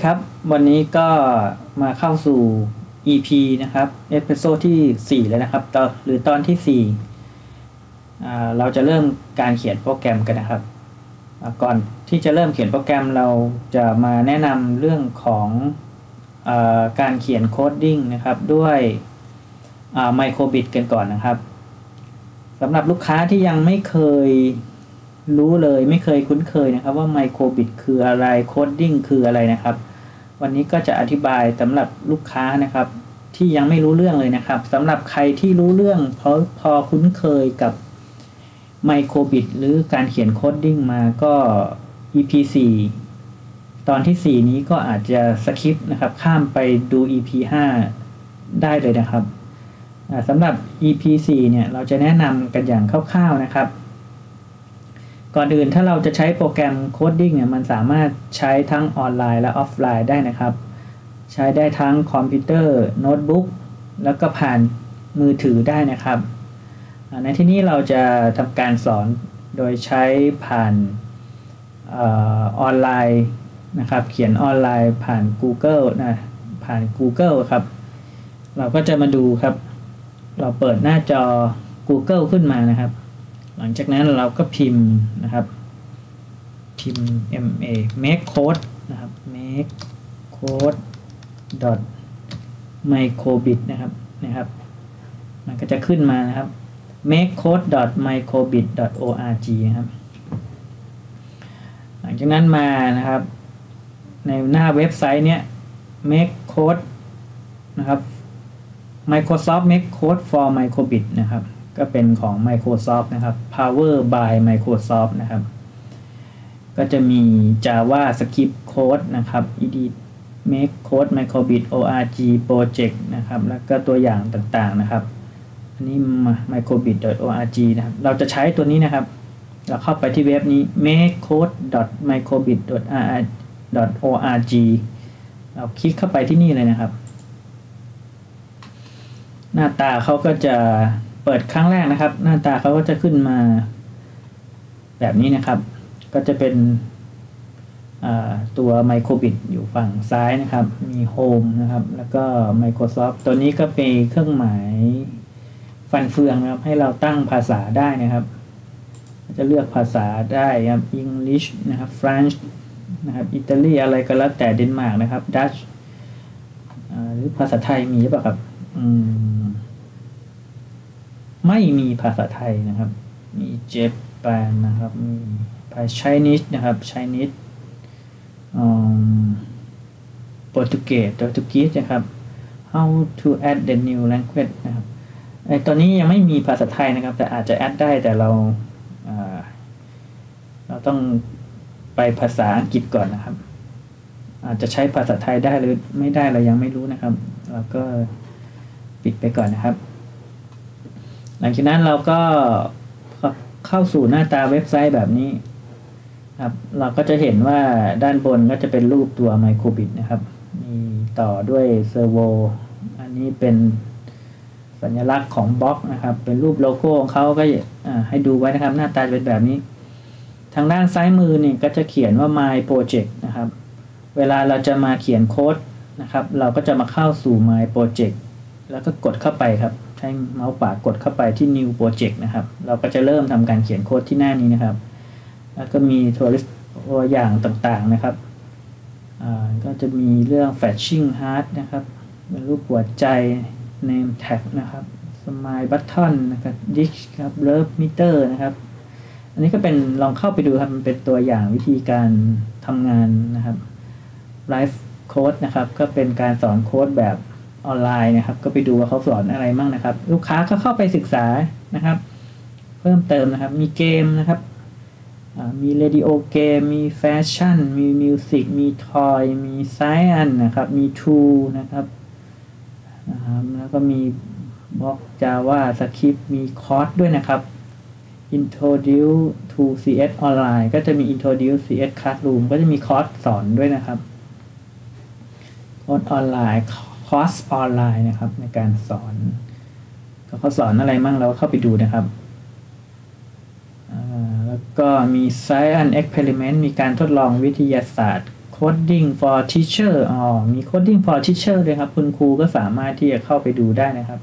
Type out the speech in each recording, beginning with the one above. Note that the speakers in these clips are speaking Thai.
ครับวันนี้ก็มาเข้าสู่ EP นะครับเอพิโซดที่4แล้วนะครับหรือตอนที่4เราจะเริ่มการเขียนโปรแกรมกันนะครับก่อนที่จะเริ่มเขียนโปรแกรมเราจะมาแนะนำเรื่องของการเขียนโคดดิ้งนะครับด้วยMicrobit กันก่อนนะครับสำหรับลูกค้าที่ยังไม่เคยรู้เลยไม่เคยคุ้นเคยนะครับว่า Microbit คืออะไรโคดดิ้งคืออะไรนะครับวันนี้ก็จะอธิบายสำหรับลูกค้านะครับที่ยังไม่รู้เรื่องเลยนะครับสำหรับใครที่รู้เรื่องพอคุ้นเคยกับ Microbit หรือการเขียนโคดดิ้งมาก็ EP 4ตอนที่4นี้ก็อาจจะสคิปนะครับข้ามไปดู EP 5ได้เลยนะครับสำหรับ EP 4เนี่ยเราจะแนะนำกันอย่างคร่าวๆนะครับก่อนอื่นถ้าเราจะใช้โปรแกรมโคดดิ้งเนี่ยมันสามารถใช้ทั้งออนไลน์และออฟไลน์ได้นะครับใช้ได้ทั้งคอมพิวเตอร์โน้ตบุ๊กแล้วก็ผ่านมือถือได้นะครับในที่นี้เราจะทำการสอนโดยใช้ผ่านออนไลน์นะครับเขียนออนไลน์ผ่าน Google นะผ่าน Google ครับเราก็จะมาดูครับเราเปิดหน้าจอ Google ขึ้นมานะครับหลังจากนั้นเราก็พิมพ์นะครับพิมพ์ make code นะครับ make code microbit นะครับมันก็จะขึ้นมานะครับ make code microbit org นะครับหลังจากนั้นมานะครับในหน้าเว็บไซต์เนี้ย make code นะครับ Microsoft make code for microbit นะครับก็เป็นของ Microsoft นะครับ Power by Microsoft นะครับก็จะมี Java Script Code นะครับ edit make code microbit org project นะครับแล้วก็ตัวอย่างต่างๆนะครับอันนี้ microbit.org นะครับเราจะใช้ตัวนี้นะครับเราเข้าไปที่เว็บนี้ make code microbit.org เราคลิกเข้าไปที่นี่เลยนะครับหน้าตาเขาก็จะเปิดครั้งแรกนะครับหน้าตาเขาก็จะขึ้นมาแบบนี้นะครับก็จะเป็นตัว Microbit อยู่ฝั่งซ้ายนะครับมี Home นะครับแล้วก็ Microsoft ตัวนี้ก็เป็นเครื่องหมายฟันเฟืองนะครับให้เราตั้งภาษาได้นะครับจะเลือกภาษาได้ครับ English นะครับ French นะครับอิตาลีอะไรก็แล้วแต่เดนมาร์กนะครับ Dutch หรือภาษาไทยมีหรือเปล่าครับไม่มีภาษาไทยนะครับมีเจแปนนะครับมีภาษา Chinese นะครับ Chineseโปรตุเกสนะครับ how to add the new language นะครับตอนนี้ยังไม่มีภาษาไทยนะครับแต่อาจจะ add ได้แต่เราต้องไปภาษาอังกฤษก่อนนะครับอาจจะใช้ภาษาไทยได้หรือไม่ได้เรายังไม่รู้นะครับเราก็ปิดไปก่อนนะครับหลังจากนั้นเราก็เข้าสู่หน้าตาเว็บไซต์แบบนี้ครับเราก็จะเห็นว่าด้านบนก็จะเป็นรูปตัว Microbit นะครับมีต่อด้วยเซอร์โวอันนี้เป็นสัญลักษณ์ของบล็อกนะครับเป็นรูปโลโก้ของเขาก็ให้ดูไว้นะครับหน้าตาเป็นแบบนี้ทางด้านซ้ายมือนี่ก็จะเขียนว่า My Project นะครับเวลาเราจะมาเขียนโค้ดนะครับเราก็จะมาเข้าสู่ My Project แล้วก็กดเข้าไปครับใช้เมาส์ขวากดเข้าไปที่ New Project นะครับเราก็จะเริ่มทำการเขียนโค้ดที่หน้านี้นะครับแล้วก็มีตัวอย่างต่างๆนะครับก็จะมีเรื่อง Fetching Heart นะครับเป็นรูปหัวใจ Name Tag นะครับ Smile Button นะครับ Dish ครับ Love Meter นะครับอันนี้ก็เป็นลองเข้าไปดูครับมันเป็นตัวอย่างวิธีการทำงานนะครับ Live Code นะครับก็เป็นการสอนโค้ดแบบออนไลน์นะครับก็ไปดูว่าเขาสอนอะไรบ้างนะครับลูกค้าก็เข้าไปศึกษานะครับเพิ่มเติมนะครับมีเกมนะครับมีเรดิโอเกมมีแฟชั่นมีมิวสิกมีทอยมีไซแอนนะครับมีทูนะครับแล้วก็มีบล็อก Java Script มีคอร์สด้วยนะครับ Introduce to CS Online ก็จะมี Introduce CS Classroom ก็จะมีคอร์สสอนด้วยนะครับคอร์สออนไลน์นะครับในการสอนเขาสอนอะไรมั่งเราเข้าไปดูนะครับแล้วก็มี Science Experiment มีการทดลองวิทยาศาสตร์ Coding for Teacher มี Coding for Teacher เลยครับคุณครูก็สามารถที่จะเข้าไปดูได้นะครับ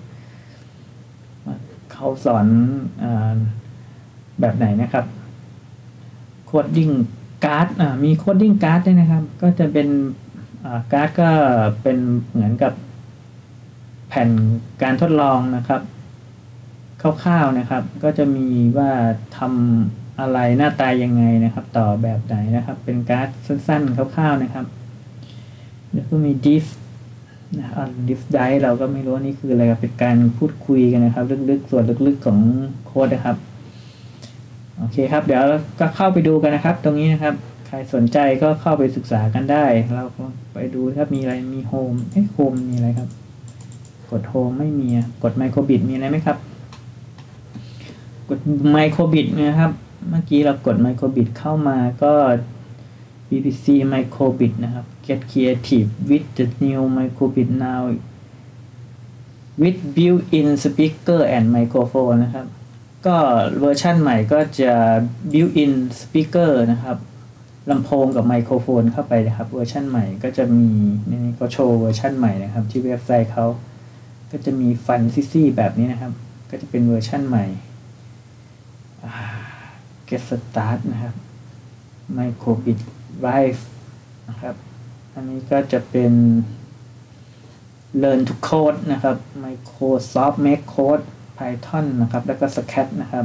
เขาสอนแบบไหนนะครับ Coding Card มี Coding Card ด้วยนะครับก็จะเป็นการ์ดก็เป็นเหมือนกับแผ่นการทดลองนะครับคร่าวๆนะครับก็จะมีว่าทำอะไรหน้าตายังไงนะครับต่อแบบไหนนะครับเป็นการ์ดสั้นๆคร่าวๆนะครับแล้วก็มี diff นะครับ diff dive เราก็ไม่รู้นี่คืออะไรครับเป็นการพูดคุยกันนะครับลึกๆส่วนลึกๆของโค้ดนะครับโอเคครับเดี๋ยวก็เข้าไปดูกันนะครับตรงนี้นะครับใครสนใจก็เข้าไปศึกษากันได้เราก็ไปดูครับมีอะไรมีโฮมโฮมมีอะไรครับกดโฮมไม่มีกดไมโครบิตมีอะไรไหมครับกดไมโครบิตนะครับเมื่อกี้เรากดไมโครบิตเข้ามาก็ BBC Microbit นะครับ Get Creative with the new Microbit now with built-in speaker and microphone นะครับก็เวอร์ชันใหม่ก็จะ built-in speaker นะครับลำโพงกับไมโครโฟนเข้าไปนะครับเวอร์ชันใหม่ก็จะมีนี่ก็โชว์เวอร์ชันใหม่นะครับที่เว็บไซต์เขาก็จะมีฟันซี่ๆแบบนี้นะครับก็จะเป็นเวอร์ชันใหม่ Get Start นะครับ Microbit Live นะครับอันนี้ก็จะเป็น Learn to Code นะครับ Microsoft Make Code Python นะครับแล้วก็ Scratch นะครับ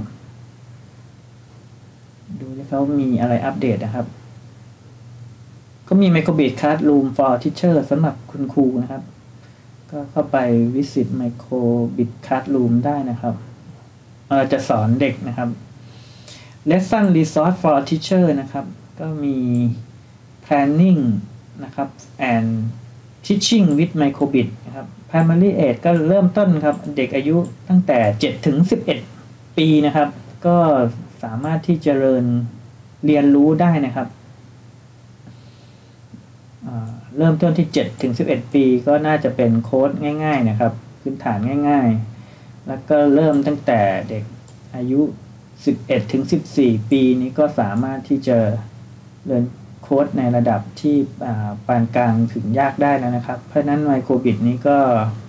ดูที่เขามีอะไรอัปเดตนะครับก็มี Microbit Classroom for Teacher สำหรับคุณครูนะครับก็เข้าไป visit Microbit Classroom ได้นะครับจะสอนเด็กนะครับ Lesson Resource for Teacher นะครับก็มี Planning นะครับ and Teaching with Microbit นะครับ Primary Age ก็เริ่มต้นครับเด็กอายุตั้งแต่7ถึง11ปีนะครับก็สามารถที่จะเรียนรู้ได้นะครับเริ่มต้นที่7ถึง11ปีก็น่าจะเป็นโค้ดง่ายๆนะครับพื้นฐานง่ายๆแล้วก็เริ่มตั้งแต่เด็กอายุ11ถึง14ปีนี้ก็สามารถที่จะเรียนโค้ดในระดับที่ปานกลางถึงยากได้แล้วนะครับเพราะฉะนั้นไมโครบิตนี้ก็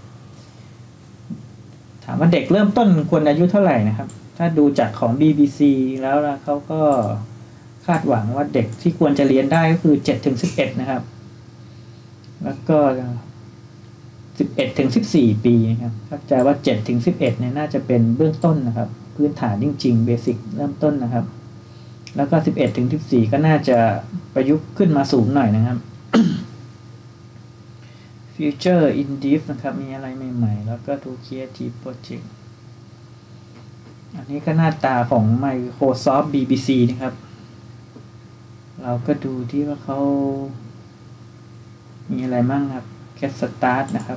ถามว่าเด็กเริ่มต้นควรอายุเท่าไหร่นะครับถ้าดูจากของ BBC แล้วเขาก็คาดหวังว่าเด็กที่ควรจะเรียนได้ก็คือ7ถึง11นะครับแล้วก็11ถึง14ปีนะครับเข้าใจว่า7ถึง11เนี่ยน่าจะเป็นเบื้องต้นนะครับพื้นฐานจริงๆเบสิกเริ่มต้นนะครับแล้วก็11ถึง14ก็น่าจะประยุกต์ขึ้นมาสูงหน่อยนะครับ Future in Deep นะครับมีอะไรใหม่ๆแล้วก็ To Creative Project อันนี้ก็หน้าตาของ Microsoft BBC นะครับเราก็ดูที่ว่าเขามีอะไรมั่งครับ Get Start นะครับ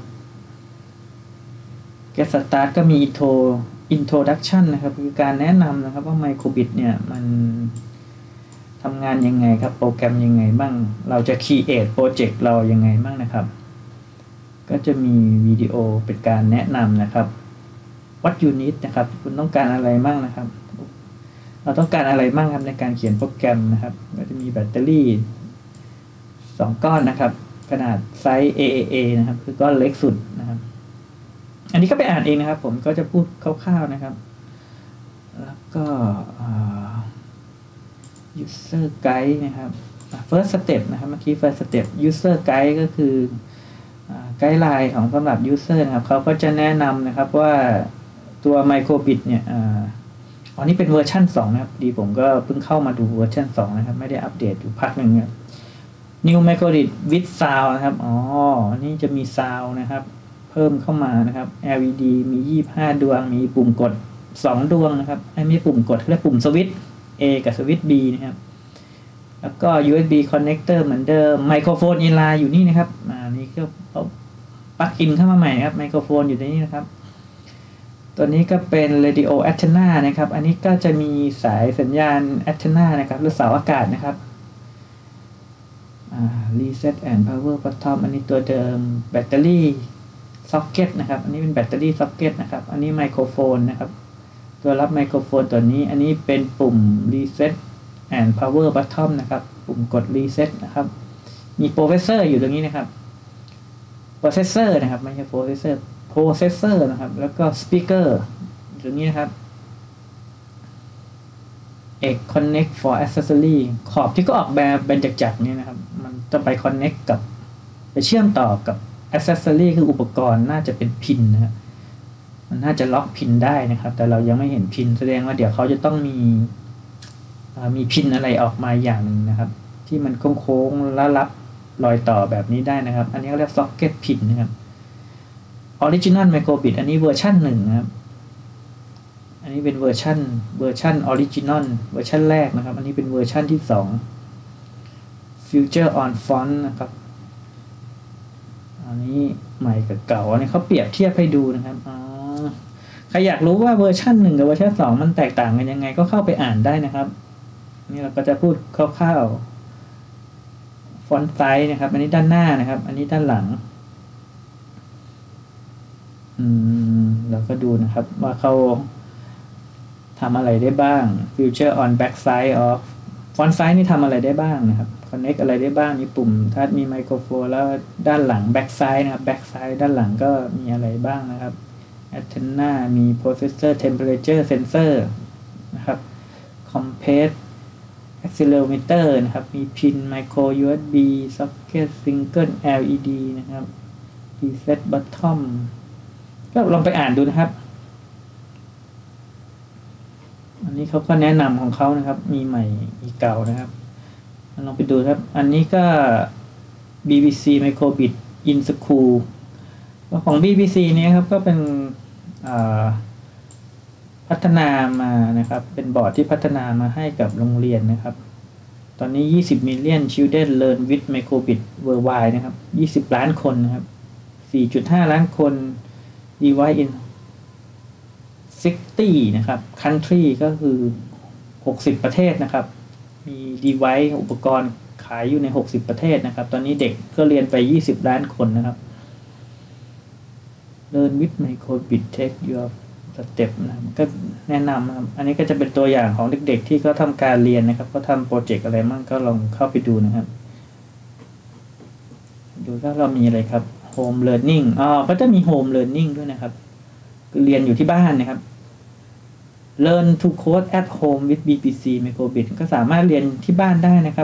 Get Start ก็มี Introduction นะครับคือการแนะนำนะครับว่า Microbit เนี่ยมันทำงานยังไงครับโปรแกรมยังไงบ้างเราจะ Create Project เรายังไงบ้างนะครับก็จะมีวิดีโอเป็นการแนะนำนะครับ What you need นะครับคุณต้องการอะไรบ้างนะครับเราต้องการอะไรบ้างครับในการเขียนโปรแกรมนะครับก็จะมีแบตเตอรี่2ก้อนนะครับขนาดไซส์ AAA นะครับคือก้อนเล็กสุดนะครับอันนี้ก็ไปอ่านเองนะครับผมก็จะพูดคร่าวๆนะครับแล้วก็ user guide นะครับ first step นะครับเมื่อกี้ first step user guide ก็คือไกด์ไลน์ของสำหรับ user นะครับเขาก็จะแนะนำนะครับว่าตัว Microbit เนี่ยอันนี้เป็นเวอร์ชัน2นะครับดีผมก็เพิ่งเข้ามาดูเวอร์ชัน2นะครับไม่ได้อัปเดตอยู่พักหนึ่งครับ New Microbit with Sound นะครับอันนี้จะมี Sound นะครับเพิ่มเข้ามานะครับ LED มี25ดวงมีปุ่มกด2ดวงนะครับไม่ใช่ปุ่มกดเรียกปุ่มสวิตช์ A กับสวิตช์ B นะครับแล้วก็ USB connector เหมือนเดิมไมโครโฟนอินไลน์อยู่นี่นะครับนี่ก็เอาปลั๊กอินเข้ามาใหม่ครับไมโครโฟนอยู่ในนี้นะครับตัวนี้ก็เป็น radio antenna นะครับอันนี้ก็จะมีสายสัญญาณ antenna นะครับหรือเสาอากาศนะครับreset and power bottom อันนี้ตัวเดิมแบตเตอรี่ซ็อกเก็ตนะครับอันนี้เป็นแบตเตอรี่ซ็อกเก็ตนะครับอันนี้ไมโครโฟนนะครับตัวรับไมโครโฟนตัวนี้อันนี้เป็นปุ่ม reset and power button นะครับปุ่มกด reset นะครับมีโปรเซสเซอร์อยู่ตรงนี้นะครับโปรเซสเซอร์นะครับไม่ใช่โปรเซสเซอร์นะครับ แล้วก็สปีกเกอร์ตรงนี้นะครับConnect for accessory ขอบที่ก็ออกแบบเป็นจักรนี่นะครับมันจะไป connect กับไปเชื่อมต่อกับ accessory คืออุปกรณ์น่าจะเป็นพินนะครับมันน่าจะล็อกพินได้นะครับแต่เรายังไม่เห็นพินแสดงว่าเดี๋ยวเขาจะต้องมีพินอะไรออกมาอย่างนึงนะครับที่มันโค้งๆแล้วรับรอยต่อแบบนี้ได้นะครับอันนี้เรียก socket pin นะครับ original microbit อันนี้เวอร์ชัน1นะครับอันนี้เป็นเวอร์ชันออริจินอลเวอร์ชันแรกนะครับอันนี้เป็นเวอร์ชันที่2 Future on Font นะครับอันนี้ใหม่กับเก่าอันนี้เขาเปรียบเทียบให้ดูนะครับใครอยากรู้ว่าเวอร์ชัน1กับเวอร์ชัน2มันแตกต่างกันยังไงก็เข้าไปอ่านได้นะครับนี่เราก็จะพูดคร่าวๆฟอนต์ไซส์นะครับอันนี้ด้านหน้านะครับอันนี้ด้านหลังเราก็ดูนะครับว่าเขาทำอะไรได้บ้าง Future on back side of font size นี่ทำอะไรได้บ้างนะครับ connect อะไรได้บ้างมีปุ่มทัชมีไมโครโฟนแล้วด้านหลัง back side นะครับ back side ด้านหลังก็มีอะไรบ้างนะครับ antenna มี processor temperature sensor นะครับ compass accelerometer นะครับมี pin micro USB socket single LED นะครับ reset button ก็ลองไปอ่านดูนะครับอันนี้เขาก็แนะนำของเขานะครับมีใหม่มีเก่านะครับลองไปดูครับอันนี้ก็ BBC Microbit in School ของ BBC นี้ครับก็เป็นพัฒนามานะครับเป็นบอร์ดที่พัฒนามาให้กับโรงเรียนนะครับตอนนี้20 million children learn with microbit worldwide นะครับ20 ล้านคนนะครับ 4.5 ล้านคน divide in 60นะครับ country ก็คือ60ประเทศนะครับมี device อุปกรณ์ขายอยู่ใน60ประเทศนะครับตอนนี้เด็กก็เรียนไป20 ล้านคนนะครับ Learn with microbit take your step นะก็แนะนำนะครับอันนี้ก็จะเป็นตัวอย่างของเด็กๆที่เขาทำการเรียนนะครับเขาทำโปรเจกต์อะไรมั่งก็ลองเข้าไปดูนะครับดูถ้าเรามีอะไรครับ home learning ก็จะมี home learning ด้วยนะครับคือเรียนอยู่ที่บ้านนะครับ Learn to code at home with BBC Microbit ก็สามารถเรียนที่บ้านได้นะครับ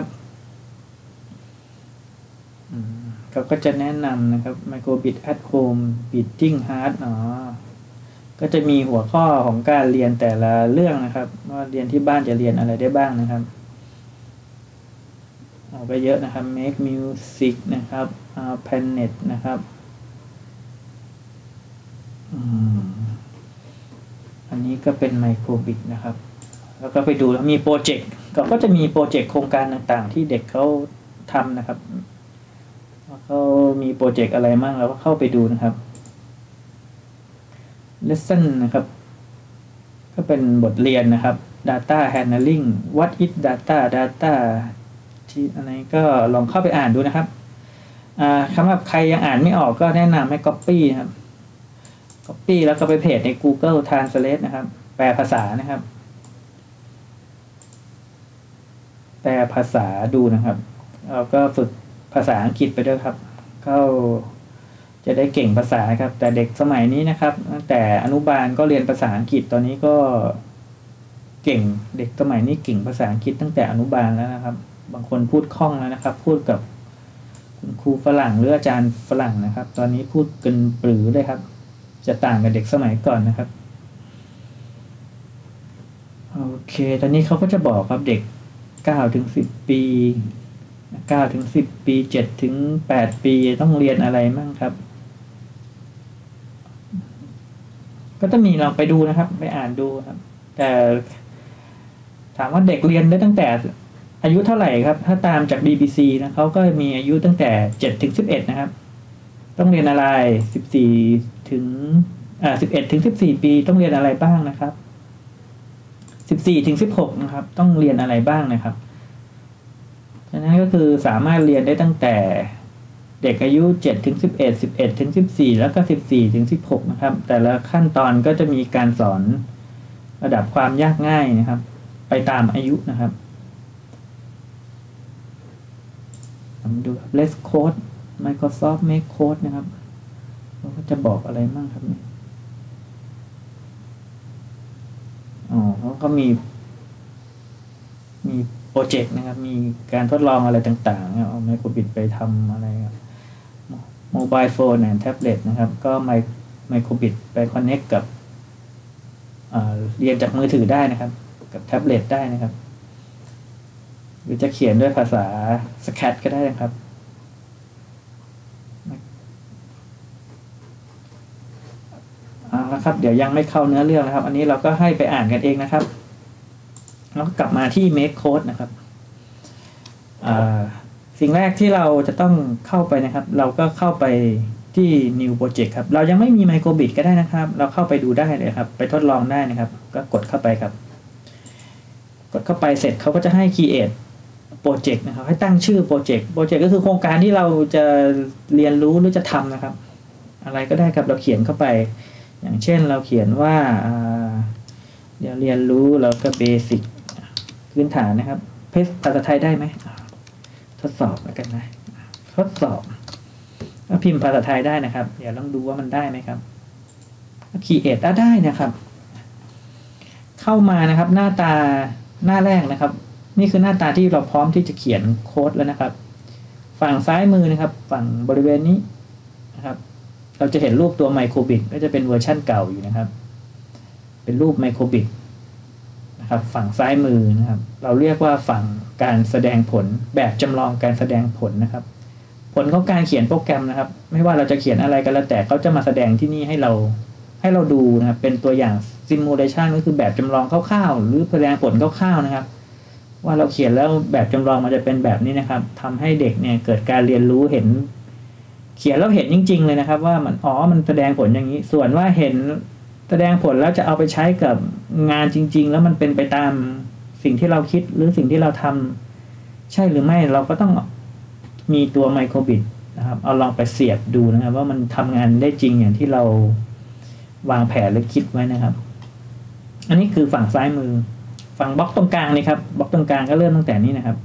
เขาก็จะแนะนำนะครับ Microbit at home beating heart ก็จะมีหัวข้อของการเรียนแต่ละเรื่องนะครับว่าเรียนที่บ้านจะเรียนอะไรได้บ้างนะครับเอาไปเยอะนะครับ Make music นะครับ Planet นะครับอันนี้ก็เป็น Microbit นะครับแล้วก็ไปดูแล้วมีโปรเจกต์ก็จะมีโปรเจกต์โครงการต่างๆที่เด็กเขาทำนะครับเขามีโปรเจกต์อะไรมั่งเราก็เข้าไปดูนะครับ lesson นะครับก็เป็นบทเรียนนะครับ data handling what is data ที่อะไรก็ลองเข้าไปอ่านดูนะครับสำหรับใครยังอ่านไม่ออกก็แนะนำให้ copy นะครับ copy แล้วก็ไปเพจใน Google Translate นะครับแปลภาษานะครับแปลภาษาดูนะครับเราก็ฝึกภาษาอังกฤษไปด้วยครับเข้าจะได้เก่งภาษาครับแต่เด็กสมัยนี้นะครับตั้งแต่อนุบาลก็เรียนภาษาอังกฤษตอนนี้ก็เก่งเด็กสมัยนี้เก่งภาษาอังกฤษตั้งแต่อนุบาลแล้วนะครับบางคนพูดคล่องแล้วนะครับพูดกับคุณครูฝรั่งหรืออาจารย์ฝรั่งนะครับตอนนี้พูดกันปรือเลยครับจะต่างกับเด็กสมัยก่อนนะครับโอเคตอนนี้เขาก็จะบอกครับเด็ก9-10 ปี9-10 ปี7-8 ปีต้องเรียนอะไรมั่งครับก็ต้องมีลองไปดูนะครับไปอ่านดูครับแต่ถามว่าเด็กเรียนได้ตั้งแต่อายุเท่าไหร่ครับถ้าตามจาก BBC นะเขาก็มีอายุตั้งแต่7-11นะครับต้องเรียนอะไร11-14 ปีต้องเรียนอะไรบ้างนะครับ14-16นะครับต้องเรียนอะไรบ้างนะครับฉะนั้นก็คือสามารถเรียนได้ตั้งแต่เด็กอายุ7-11 11-14แล้วก็14-16นะครับแต่ละขั้นตอนก็จะมีการสอนระดับความยากง่ายนะครับไปตามอายุนะครับมาดูครับ Let's Code Microsoft Make Code นะครับเราก็จะบอกอะไรบ้างครับเนี่ยเขาก็มีโปรเจกต์นะครับ มีการทดลองอะไรต่างๆเอาไมโครบิตไปทำอะไรโมบายโฟนและแท็บเล็ตนะครับก็ไมโครบิตไปคอนเนคกับเรียนจากมือถือได้นะครับกับแท็บเล็ตได้นะครับหรือจะเขียนด้วยภาษา Scratch ก็ได้นะครับแล้วครับเดี๋ยวยังไม่เข้าเนื้อเรื่องนะครับอันนี้เราก็ให้ไปอ่านกันเองนะครับแล้วกลับมาที่ Make Code นะครับสิ่งแรกที่เราจะต้องเข้าไปนะครับเราก็เข้าไปที่ New Project ครับเรายังไม่มี Microbit ก็ได้นะครับเราเข้าไปดูได้เลยครับไปทดลองได้นะครับก็กดเข้าไปครับกดเข้าไปเสร็จเขาก็จะให้ Create Project นะครับให้ตั้งชื่อ Project ก็คือโครงการที่เราจะเรียนรู้หรือจะทำนะครับอะไรก็ได้ครับเราเขียนเข้าไปอย่างเช่นเราเขียนว่าเดี๋ยวเรียนรู้แล้วก็เบสิกพื้นฐานนะครับภาษาไทยได้ไหมทดสอบแล้วกันนะทดสอบพิมพ์ภาษาไทยได้นะครับเดี๋ยวลองดูว่ามันได้ไหมครับCreateได้นะครับเข้ามานะครับหน้าแรกนะครับนี่คือหน้าตาที่เราพร้อมที่จะเขียนโค้ดแล้วนะครับฝั่งซ้ายมือนะครับฝั่งบริเวณนี้นะครับเราจะเห็นรูปตัวไมโครบิตก็จะเป็นเวอร์ชั่นเก่าอยู่นะครับเป็นรูปไมโครบิตนะครับฝั่งซ้ายมือนะครับเราเรียกว่าฝั่งการแสดงผลแบบจำลองการแสดงผลนะครับผลของการเขียนโปรแกรมนะครับไม่ว่าเราจะเขียนอะไรก็แล้วแต่เขาจะมาแสดงที่นี่ให้เราดูนะครับเป็นตัวอย่างซิมูเลชันก็คือแบบจำลองคร่าวๆหรือแสดงผลคร่าวๆนะครับว่าเราเขียนแล้วแบบจำลองมันจะเป็นแบบนี้นะครับทำให้เด็กเนี่ยเกิดการเรียนรู้เห็นเขียนแล้วเห็นจริงๆเลยนะครับว่ามันแสดงผลอย่างนี้ส่วนว่าเห็นแสดงผลแล้วจะเอาไปใช้กับงานจริงๆแล้วมันเป็นไปตามสิ่งที่เราคิดหรือสิ่งที่เราทำใช่หรือไม่เราก็ต้องมีตัวไมโครบิตนะครับเอาลองไปเสียบดูนะครับว่ามันทำงานได้จริงอย่างที่เราวางแผนหรือคิดไว้นะครับอันนี้คือฝั่งซ้ายมือฝั่งบล็อกตรงกลางนี่ครับบล็อกตรงกลางก็เริ่มตั้งแต่นี้นะครับ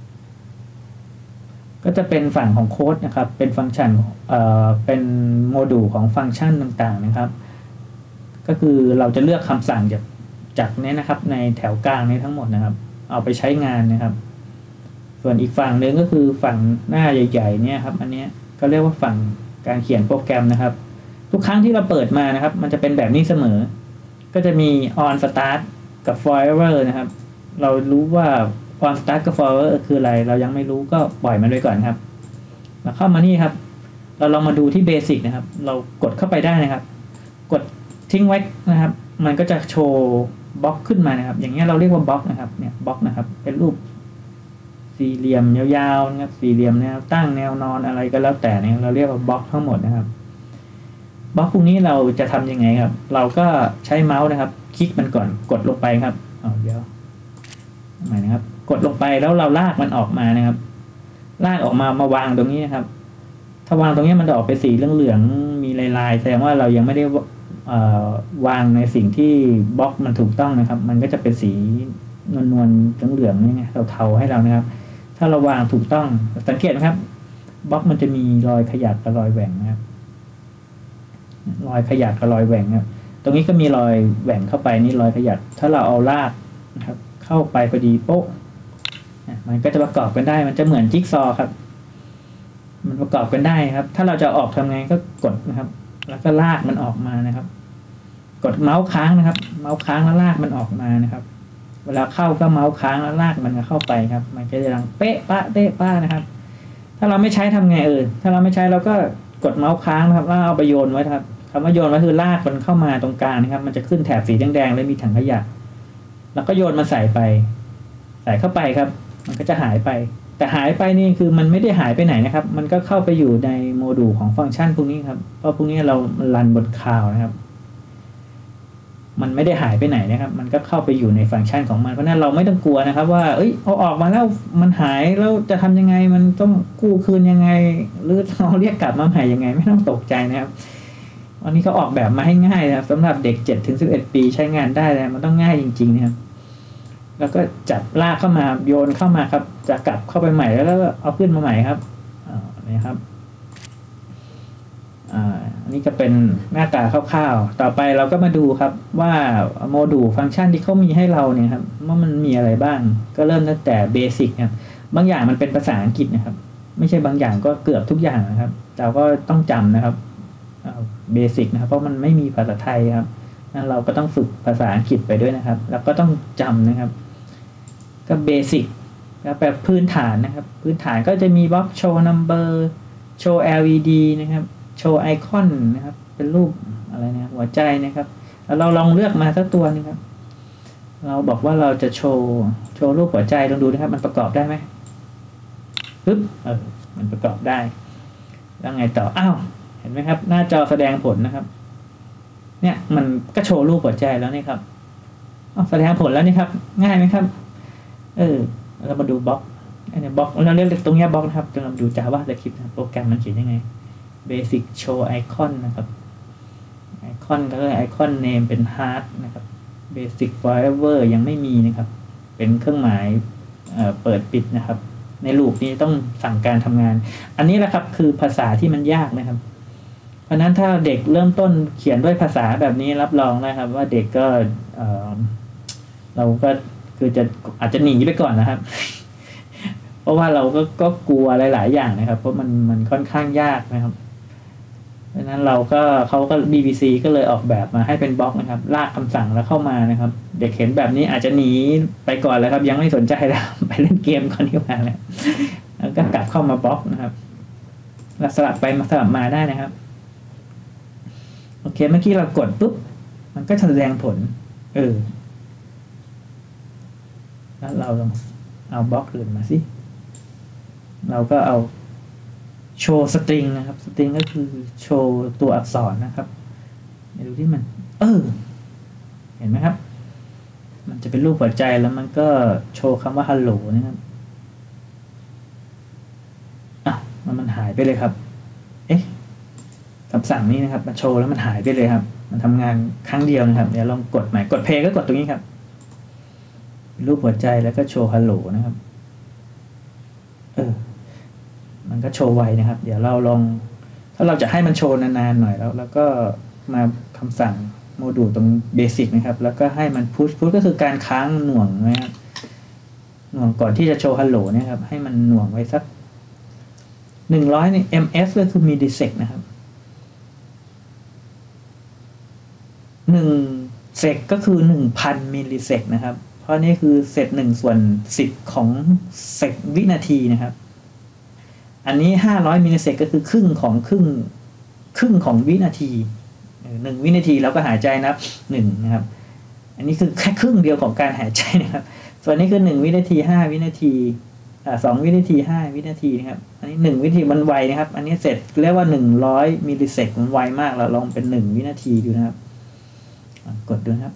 ก็จะเป็นฝั่งของโค้ดนะครับเป็นฟังก์ชันเป็นโมดูลของฟังก์ชันต่างๆนะครับก็คือเราจะเลือกคำสั่งจากนี้นะครับในแถวกลางนี้ทั้งหมดนะครับเอาไปใช้งานนะครับส่วนอีกฝั่งหนึ่งก็คือฝั่งหน้าใหญ่ๆเนี่ยครับอันนี้ก็เรียกว่าฝั่งการเขียนโปรแกรมนะครับทุกครั้งที่เราเปิดมานะครับมันจะเป็นแบบนี้เสมอก็จะมี on start กับ forever นะครับเรารู้ว่า on start กับ forever คืออะไรเรายังไม่รู้ก็ปล่อยมันไว้ก่อนครับมาเข้ามานี่ครับเราลองมาดูที่เบสิกนะครับเรากดเข้าไปได้นะครับกดทิ้งไว้นะครับมันก็จะโชว์บล็อกขึ้นมานะครับอย่างเงี้ยเราเรียกว่าบล็อกนะครับเนี่ยบล็อกนะครับเป็นรูปสี่เหลี่ยมยาวๆนะครับสี่เหลี่ยมแนวตั้งแนวนอนอะไรก็แล้วแต่เนี่ยเราเรียกว่าบล็อกทั้งหมดนะครับบล็อกพวกนี้เราจะทำยังไงครับเราก็ใช้เมาส์นะครับคลิกมันก่อนกดลงไปครับเดี๋ยวใหม่นะครับกดลงไปแล้วเราลากมันออกมานะครับลากออกมาวางตรงนี้นะครับถ้าวางตรงนี้มันจะออกเป็นสีเหลืองๆมีลายๆแสดงว่าเรายังไม่ได้วางในสิ่งที่บล็อกมันถูกต้องนะครับมันก็จะเป็นสีนวลๆเหลืองๆนี่ไงเทาๆให้เรานะครับถ้าเราวางถูกต้องสังเกตนะครับบล็อกมันจะมีรอยขยับกับรอยแหว่งนะครับรอยขยับกับรอยแหว่งครับตรงนี้ก็มีรอยแหว่งเข้าไปนี่รอยขยับถ้าเราเอาลากนะครับเข้าไปพอดีโป๊ะมันก็จะประกอบกันได้มันจะเหมือนจิ๊กซอว์ครับมันประกอบกันได้ครับถ้าเราจะออกทำไงก็กดนะครับแล้วก็ลากมันออกมานะครับกดเมาส์ค้างนะครับเมาส์ค้างแล้วลากมันออกมานะครับเวลาเข้าก็เมาส์ค้างแล้วลากมันเข้าไปครับมันก็จะดังเป๊ะปะเป๊ะป้านะครับถ้าเราไม่ใช้ทำไงถ้าเราไม่ใช้เราก็กดเมาส์ค้างนะครับแล้วเอาไปโยนไว้ครับคำว่าโยนก็คือลากมันเข้ามาตรงกลางนะครับมันจะขึ้นแถบสีแดงๆแล้วมีถังขยะแล้วก็โยนมันใส่เข้าไปครับมันก็จะหายไปแต่หายไปนี่คือมันไม่ได้หายไปไหนนะครับมันก็เข้าไปอยู่ในโมดูลของฟังก์ชันพวกนี้ครับเพราะพวกนี้เรารันบนคลาวด์นะครับมันไม่ได้หายไปไหนนะครับมันก็เข้าไปอยู่ในฟังก์ชันของมันเพราะนั้นเราไม่ต้องกลัวนะครับว่าเอาออกมาแล้วมันหายแล้วจะทำยังไงมันต้องกู้คืนยังไงหรือเราเรียกกลับมาใหม่ยังไงไม่ต้องตกใจนะครับวันนี้เขาออกแบบมาให้ง่ายนะครับสำหรับเด็ก7-11 ปีใช้งานได้แล้วมันต้องง่ายจริงๆนะครับแล้วก็จับลากเข้ามาโยนเข้ามาครับจะกลับเข้าไปใหม่แล้วก็เอาขึ้นมาใหม่ครับนี่ครับอันนี้ก็เป็นหน้าตาคร่าวๆต่อไปเราก็มาดูครับว่าโมดูลฟังก์ชันที่เขามีให้เราเนี่ยครับว่ามันมีอะไรบ้างก็เริ่มตั้งแต่เบสิกครับบางอย่างมันเป็นภาษาอังกฤษนะครับไม่ใช่บางอย่างก็เกือบทุกอย่างนะครับเราก็ต้องจำนะครับเบสิกนะครับเพราะมันไม่มีภาษาไทยครับนั้นเราก็ต้องฝึกภาษาอังกฤษไปด้วยนะครับแล้วก็ต้องจำนะครับก็เบสิกแบบพื้นฐานนะครับพื้นฐานก็จะมีบล็อกโชว์นัมเบอร์โชว์ LED นะครับโชว์ไอคอนนะครับเป็นรูปอะไรนะหัวใจนะครับแล้วเราลองเลือกมาสักตัวนึงครับเราบอกว่าเราจะโชว์รูปหัวใจลองดูนะครับมันประกอบได้ไหมปึ๊บมันประกอบได้แล้วไงต่ออ้าวเห็นไหมครับหน้าจอแสดงผลนะครับเนี่ยมันก็โชว์รูปหัวใจแล้วนี่ครับแสดงผลแล้วนี่ครับง่ายไหมครับเรามาดูบล็อกเนี่ยบล็อกเราเรียกตรงนี้บล็อกนะครับเราดู Java สคริปต์โปรแกรมมันเขียนยังไง Basic Show Icon นะครับไอคอนก็ไอคอน Name เป็น Heart นะครับ Basic Forever ยังไม่มีนะครับเป็นเครื่องหมายเปิดปิดนะครับในลูปนี้ต้องสั่งการทำงานอันนี้แหละครับคือภาษาที่มันยากนะครับเพราะนั้นถ้าเด็กเริ่มต้นเขียนด้วยภาษาแบบนี้รับรองนะครับว่าเด็กก็เราก็คืออาจจะหนีไปก่อนนะครับเพราะว่าเราก็กลัวหลายๆอย่างนะครับเพราะมันค่อนข้างยากนะครับเพราะนั้นเขาก็ BBC ก็เลยออกแบบมาให้เป็นบล็อกนะครับลากคำสั่งแล้วเข้ามานะครับเด็กเห็นแบบนี้อาจจะหนีไปก่อนแล้วครับยังไม่สนใจแล้วไปเล่นเกมก่อนดีกว่าแล้วก็กลับเข้ามาบล็อกนะครับแล้วสลับไปมาสลับมาได้นะครับโอเคเมื่อกี้เรากดปุ๊บมันก็แสดงผลแล้วเราลองเอาบล็อกอื่นมาสิเราก็เอาโชว์สตริงนะครับสตริงก็คือโชว์ตัวอักษรนะครับดูที่มันเห็นไหมครับมันจะเป็นรูปหัวใจแล้วมันก็โชว์คำว่า hello นะครับมันหายไปเลยครับคำสั่งนี้นะครับมาโชว์แล้วมันหายไปเลยครับมันทำงานครั้งเดียวนะครับเดี๋ยวลองกดใหม่กดเพลย์ก็กดตรงนี้ครับรูปหัวใจแล้วก็โชว์ hello นะครับมันก็โชว์ไวนะครับเดี๋ยวเราลองถ้าเราจะให้มันโชว์นานๆหน่อยแล้วก็มาคำสั่งโมดูลตรงเบสิกนะครับแล้วก็ให้มันพุชก็คือการค้างหน่วงนะครับหน่วงก่อนที่จะโชว์ hello นะครับให้มันหน่วงไว้สัก100นี่ ms ก็คือมิลลิเซกนะครับ1เซกก็คือ 1,000 มิลลิเซกนะครับเพราะนี่คือเศษ1/10ของเซกวินาทีนะครับอันนี้500มิลลิเซกก็คือครึ่งของวินาที1วินาทีเราก็หายใจนับ1นะครับอันนี้คือแค่ครึ่งเดียวของการหายใจนะครับส่วนนี้คือ1วินาที5วินาที2วินาที5วินาทีนะครับอันนี้1วินาทีมันไวนะครับอันนี้เสร็จเรียกว่า100มิลลิเซกมันไวมากเราลองเป็น1วินาทีดูนะครับกดดูนะครับ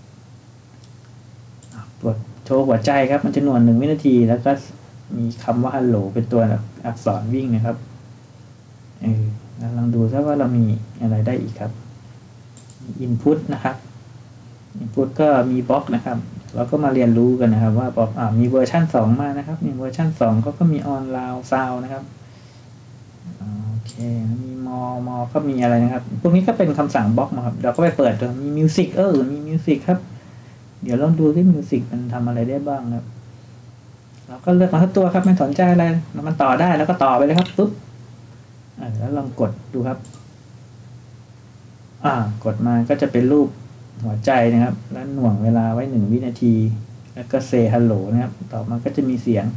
กดโชว์หัวใจครับมันจะหน่วง1วินาทีแล้วก็มีคำว่า hello เป็นตัวอักษรวิ่งนะครับแล้วลองดูซะว่าเรามีอะไรได้อีกครับ input นะครับ input ก็มีบล็อกนะครับเราก็มาเรียนรู้กันนะครับว่าบล็อกมีเวอร์ชัน2มานะครับมีเวอร์ชัน2เขาก็มี on round sound นะครับโอเคมีมอก็มีอะไรนะครับพวกนี้ก็เป็นคำสั่งบล็อกนะครับเราก็ไปเปิดมี music มี music ครับเดี๋ยวลองดูที่ music มันทำอะไรได้บ้างครับเราก็เลือกมาทั้งตัวครับไม่สนใจอะไรมันต่อได้แล้วก็ต่อไปเลยครับปุ๊บแล้วลองกดดูครับกดมาก็จะเป็นรูปหัวใจนะครับแล้วหน่วงเวลาไว้1วินาทีแล้วก็ say hello นะครับต่อมาก็จะมีเสียง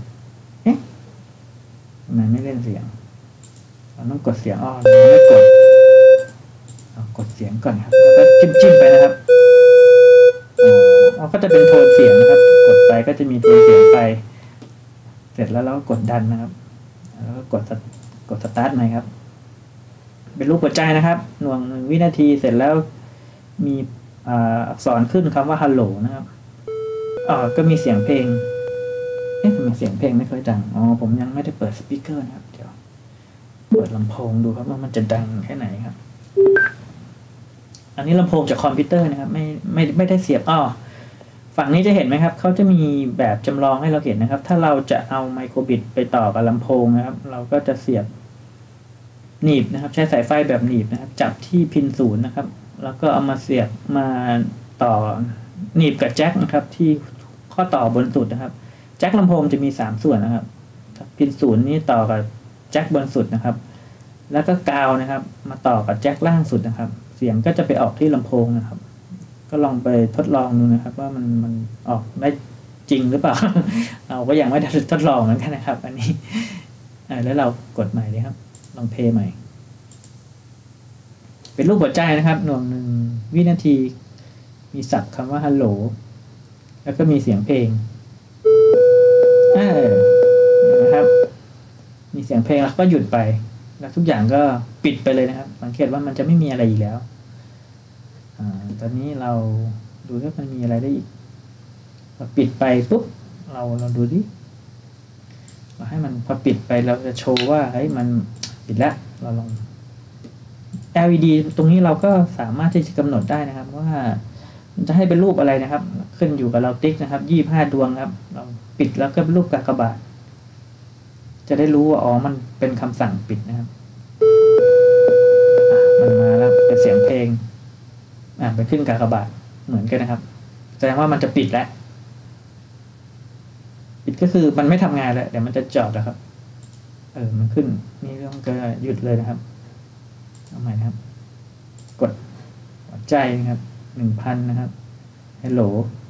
ทำไมไม่เล่นเสียงเราต้องกดเสียงไม่กดเสียงก่อนครับแล้วก็จิ้มไปนะครับก็จะเป็นโทนเสียงนะครับกดไปก็จะมีโทนเสียงไปเสร็จแล้วเราก็กดดันนะครับแล้วก็กดสตาร์ทใหม่ครับเป็นรูปหัวใจนะครับหน่วง1วินาทีเสร็จแล้วมีอักษรขึ้นคำว่า hello นะครับก็มีเสียงเพลงทำไมเสียงเพลงไม่ค่อยดังผมยังไม่ได้เปิดสปีกเกอร์นะครับเดี๋ยวเปิดลำโพงดูครับว่ามันจะดังแค่ไหนครับอันนี้ลำโพงจากคอมพิวเตอร์นะครับไม่ได้เสียบฝั่งนี้จะเห็นไหมครับเขาจะมีแบบจำลองให้เราเห็นนะครับถ้าเราจะเอาไมโครบิตไปต่อกับลำโพงนะครับเราก็จะเสียบหนีบนะครับใช้สายไฟแบบหนีบนะครับจับที่พินศูนย์นะครับแล้วก็เอามาเสียบมาต่อหนีบกับแจ็คนะครับที่ข้อต่อบนสุดนะครับแจ็คลำโพงจะมี3ส่วนนะครับพินศูนย์นี้ต่อกับแจ็คบนสุดนะครับแล้วก็กาวนะครับมาต่อกับแจ็คล่างสุดนะครับเสียงก็จะไปออกที่ลำโพงนะครับก็ลองไปทดลองดูนะครับว่ามันออกได้จริงหรือเปล่า เราก็ยังไม่ได้ทดลองเหมือนกันนะครับอันนี้แล้วเรากดใหม่เลยครับลองเพลย์ใหม่เป็นรูปหัวใจนะครับหน่วง1 วินาทีมีศัพท์คำว่าฮัลโหลแล้วก็มีเสียงเพลงนะครับมีเสียงเพลงแล้วก็หยุดไปแล้วทุกอย่างก็ปิดไปเลยนะครับสังเกตว่ามันจะไม่มีอะไรอีกแล้วตอนนี้เราดูว่ามันมีอะไรได้อีกพอปิดไปปุ๊บเราดูดิเราให้มันพอปิดไปเราจะโชว์ว่าเฮ้ยมันปิดแล้วเราลอง LED ตรงนี้เราก็สามารถที่จะกำหนดได้นะครับว่ามันจะให้เป็นรูปอะไรนะครับขึ้นอยู่กับเราติ๊กนะครับ25 ดวงครับเราปิดแล้วก็เป็นรูปกากบาทจะได้รู้ว่าอ๋อมันเป็นคำสั่งปิดนะครับมันมาแล้วเป็นเสียงเพลงไปขึ้นกากบาทเหมือนกันนะครับแสดงว่ามันจะปิดแล้วปิดก็คือมันไม่ทำงานแล้วเดี๋ยวมันจะจอดนะครับมันขึ้นนี่ต้องก็หยุดเลยนะครับเอาใหม่นะครับกดหัวใจนะครับ 1,000 นะครับฮัลโหล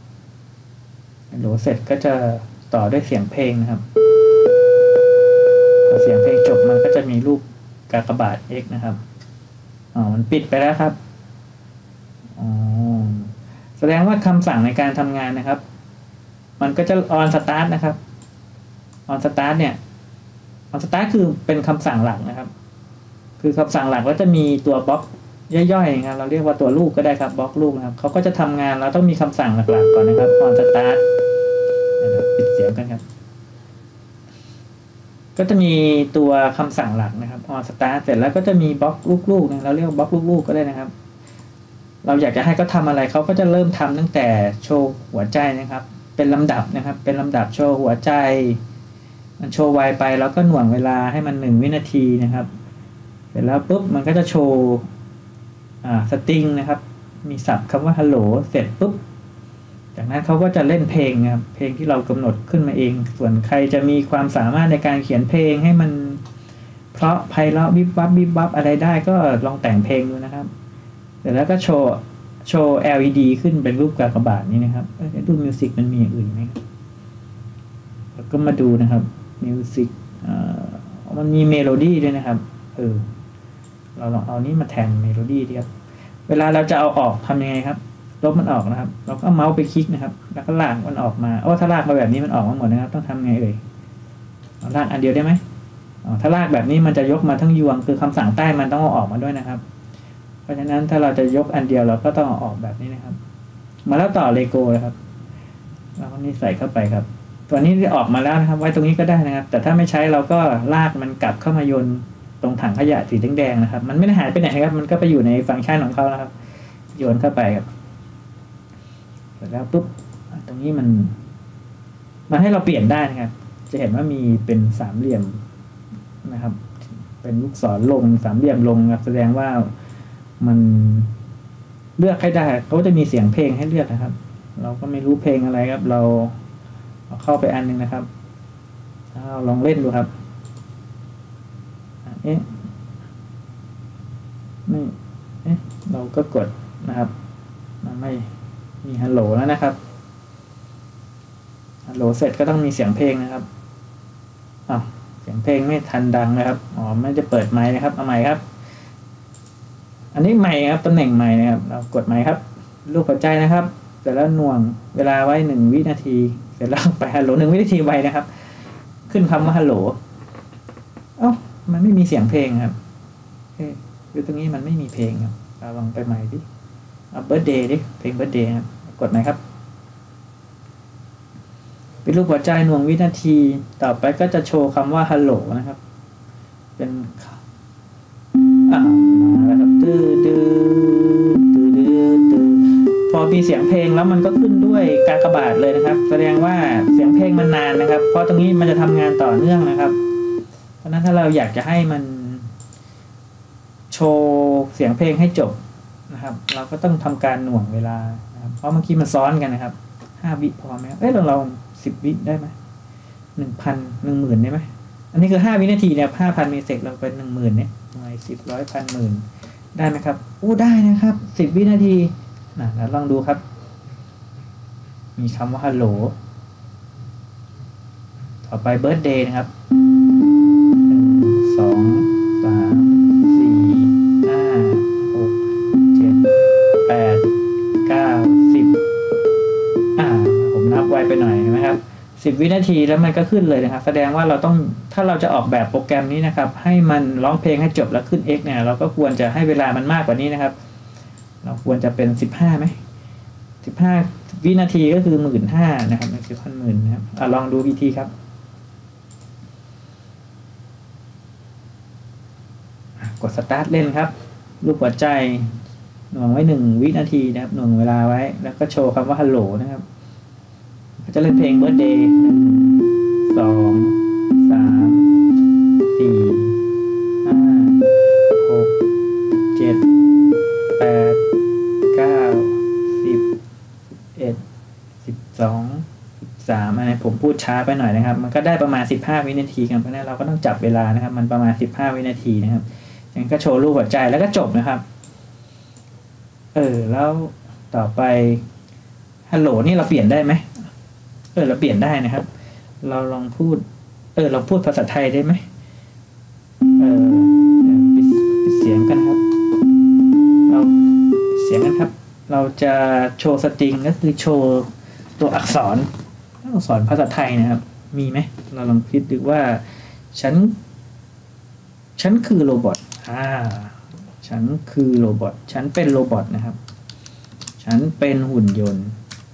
เสร็จก็จะต่อด้วยเสียงเพลงนะครับพอเสียงเพลงจบมันก็จะมีรูปกากบาท X นะครับมันปิดไปแล้วครับแสดงว่าคำสั่งในการทำงานนะครับมันก็จะ on start นะครับ on start เนี่ย on start คือเป็นคำสั่งหลักนะครับคือคำสั่งหลักแล้วจะมีตัวบล็อกย่อยๆครับเราเรียกว่าตัวลูกก็ได้ครับบล็อกลูกนะครับเขาก็จะทำงานเราต้องมีคำสั่งหลักๆก่อนนะครับ on start ปิดเสียงกันครับก็จะมีตัวคำสั่งหลักนะครับ on start เสร็จแล้วก็จะมีบล็อกลูกๆนะเราเรียกว่าบล็อกลูกๆก็ได้นะครับเราอยากจะให้เขาทำอะไรเขาก็จะเริ่มทำตั้งแต่โชว์หัวใจนะครับเป็นลำดับนะครับเป็นลำดับโชว์หัวใจมันโชว์ไวไปแล้วก็หน่วงเวลาให้มัน1 วินาทีนะครับเสร็จแล้วปุ๊บมันก็จะโชว์สตริงนะครับมีศัพท์คำว่าฮัลโหลเสร็จปุ๊บจากนั้นเขาก็จะเล่นเพลงนะครับเพลงที่เรากำหนดขึ้นมาเองส่วนใครจะมีความสามารถในการเขียนเพลงให้มันเพราะไพเราะวิบวับอะไรได้ก็ลองแต่งเพลงดูนะครับเสร็จแล้วก็โชว์ LED ขึ้นเป็นรูปกากบาทนี้นะครับดูมิวสิกมันมีอย่างอื่นไหมแล้วก็มาดูนะครับมิวสิกมันมีเมโลดี้ด้วยนะครับเราลองเอานี้มาแทนเมโลดี้ดีครับเวลาเราจะเอาออกทำยังไงครับลบมันออกนะครับเราก็เมาส์ไปคลิกนะครับแล้วก็ลากมันออกมาถ้าลากมาแบบนี้มันออกมาหมดนะครับต้องทำไงเอาลากอันเดียวได้ไหมถ้าลากแบบนี้มันจะยกมาทั้งยวงคือคำสั่งใต้มันต้องเอาออกมาด้วยนะครับเพราะฉะนั้นถ้าเราจะยกอันเดียวเราก็ต้องเอาออกแบบนี้นะครับมาแล้วต่อเลโก้นะครับเราก็นี่ใส่เข้าไปครับตัวนี้ที่ออกมาแล้วนะครับไว้ตรงนี้ก็ได้นะครับแต่ถ้าไม่ใช้เราก็ลากมันกลับเข้ามาโยนตรงถังขยะสีแดงๆนะครับมันไม่ได้หายไปไหนครับมันก็ไปอยู่ในฟังก์ชันของเขานะครับโยนเข้าไปครับเสร็จแล้วปุ๊บตรงนี้มันให้เราเปลี่ยนได้นะครับจะเห็นว่ามีเป็น3 เหลี่ยมนะครับเป็นลูกศรลง3 เหลี่ยมลงครับแสดงว่ามันเลือกให้ได้เขาจะมีเสียงเพลงให้เลือกนะครับเราก็ไม่รู้เพลงอะไรครับเราเอาเข้าไปอันนึงนะครับเราลองเล่นดูครับเราก็กดนะครับมันไม่มีฮัลโหลแล้วนะครับฮัลโหลเสร็จก็ต้องมีเสียงเพลงนะครับเสียงเพลงไม่ทันดังนะครับไม่ได้เปิดไมค์นะครับเอาไมค์ครับอันนี้ไมค์ครับตำแหน่งไมค์นะครับเรากดไมค์ครับรูปหัวใจนะครับเสร็จแล้วหน่วงเวลาไว้1 วินาทีเสร็จแล้วไปฮัลโหล1 วินาทีไวนะครับขึ้นคำว่าฮัลโหลมันไม่มีเสียงเพลงครับคือตรงนี้มันไม่มีเพลงครับเราลองไปใหม่ดิเบิร์ธเดย์ดิเพลงเบิร์ธเดย์ครับกดไหมครับเป็นรูปหัวใจหน่วงวินาทีต่อไปก็จะโชว์คำว่าฮัลโหลนะครับเป็นแล้วครับพอมีเสียงเพลงแล้วมันก็ขึ้นด้วยกากบาทเลยนะครับแสดงว่าเสียงเพลงมันนานนะครับ เพราะตรงนี้มันจะทำงานต่อเนื่องนะครับ เพราะนั้นถ้าเราอยากจะให้มันโชว์เสียงเพลงให้จบนะครับเราก็ต้องทำการหน่วงเวลานะครับเพราะเมื่อกี้มันซ้อนกันนะครับ5 วิพอไหมเราลอง10 วิได้ไหม1,000 10,000ได้ไหมอันนี้คือ5 วินาทีเนี่ย5,000 มิลลิเซกเราเป็น10,000เนี่ยหน่วย10 100 1,000 10,000ได้ไหมครับได้นะครับ10 วินาทีแล้วลองดูครับมีคำว่าฮัลโหลต่อไปเบิร์ธเดย์นะครับ1 2 3 4 5 6 7 8 9 10ผมนับไวไปหน่อยไหมครับ10 วินาทีแล้วมันก็ขึ้นเลยนะครับแสดงว่าเราต้องถ้าเราจะออกแบบโปรแกรมนี้นะครับให้มันร้องเพลงให้จบแล้วขึ้น x เนี่ยเราก็ควรจะให้เวลามันมากกว่านี้นะครับเราควรจะเป็น15ไหม15 วินาทีก็คือ 15,000 นะครับ10,000 นะครับลองดูอีกทีครับกดสตาร์ทเล่นครับรูปหัวใจหน่วงไว้1 วินาทีนะครับหน่วงเวลาไว้แล้วก็โชว์คำว่าฮัลโหลนะครับจะเล่นเพลง Birthday 1 2 3 4 5 6 7 8 9 10 11 12 13อันนี้ผมพูดช้าไปหน่อยนะครับมันก็ได้ประมาณ15 วินาทีกันเพราะนั้นเราก็ต้องจับเวลานะครับมันประมาณ15 วินาทีนะครับอย่างก็โชว์รูปหัวใจแล้วก็จบนะครับแล้วต่อไปฮัลโหลนี่เราเปลี่ยนได้ไหมเราเปลี่ยนได้นะครับเราลองพูดเราพูดภาษาไทยได้ไหมปิดเสียงกันครับเราเสียงกันครับเราจะโชว์สตริงก็คือโชว์ตัวอักษรภาษาไทยนะครับมีไหมเราลองคิดดูว่าฉันคือโรบอทฉันคือโรบอทฉันเป็นโรบอทนะครับฉันเป็นหุ่นยนต์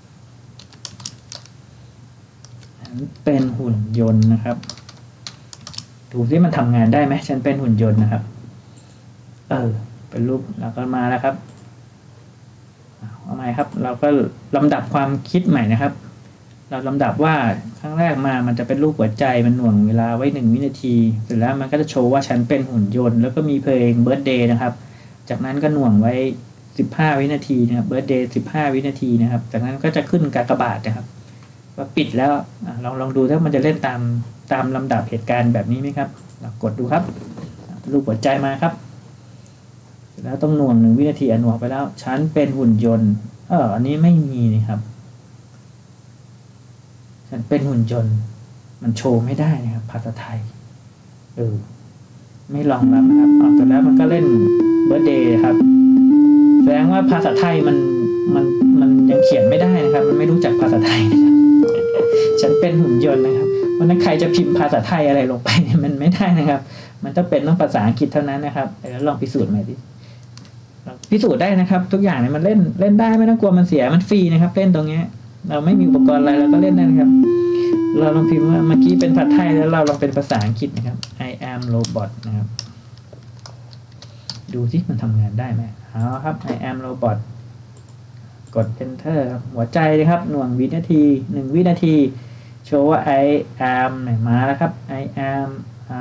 เป็นหุ่นยนต์นะครับดูซิมันทำงานได้ไหมฉันเป็นหุ่นยนต์นะครับเป็นรูปแล้วก็มาแล้วครับเอาใหม่ครับเราก็ลำดับความคิดใหม่นะครับเราลำดับว่าครั้งแรกมามันจะเป็นรูปหัวใจมันหน่วงเวลาไว้1 วินาทีเสร็จแล้วมันก็จะโชว์ว่าฉันเป็นหุ่นยนต์แล้วก็มีเพลง Birthday นะครับจากนั้นก็หน่วงไว้15 วินาทีนะครับ Birthday 15 วินาทีนะครับจากนั้นก็จะขึ้นกากบาทนะครับว่าปิดแล้วลองดูถ้ามันจะเล่นตามลำดับเหตุการณ์แบบนี้ไหมครับกดดูครับรูปหัวใจมาครับแล้วต้องหน่วง1 วินาทีหน่วงไปแล้วฉันเป็นหุ่นยนต์อันนี้ไม่มีนะครับฉันเป็นหุ่นยนต์มันโชว์ไม่ได้นะครับภาษาไทยไม่รองรับนะครับแต่แล้วมันก็เล่น Birthday ครับแสดงว่าภาษาไทยมันยังเขียนไม่ได้นะครับมันไม่รู้จักภาษาไทยนะครับฉันเป็นหุ่นยนต์นะครับเพราะนั้นใครจะพิมพ์ภาษาไทยอะไรลงไปมันไม่ได้นะครับมันต้องเป็นภาษาอังกฤษเท่านั้นนะครับลองพิสูจน์ใหม่ดิพิสูจน์ได้นะครับทุกอย่างเนี่ยมันเล่นได้ไม่ต้องกลัวมันเสียมันฟรีนะครับเล่นตรงนี้เราไม่มีอุปกรณ์อะไรเราก็เล่นได้นะครับเราลองพิมพ์ว่าเมื่อกี้เป็นภาษาไทยแล้วเราลองเป็นภาษาอังกฤษนะครับ I am robot นะครับดูสิมันทำงานได้ไหมเอาครับ I am robot กด enter ครับหัวใจนะครับหน่วงวินาที1 วินาทีโชว์ว่า I am มาแล้วครับ I am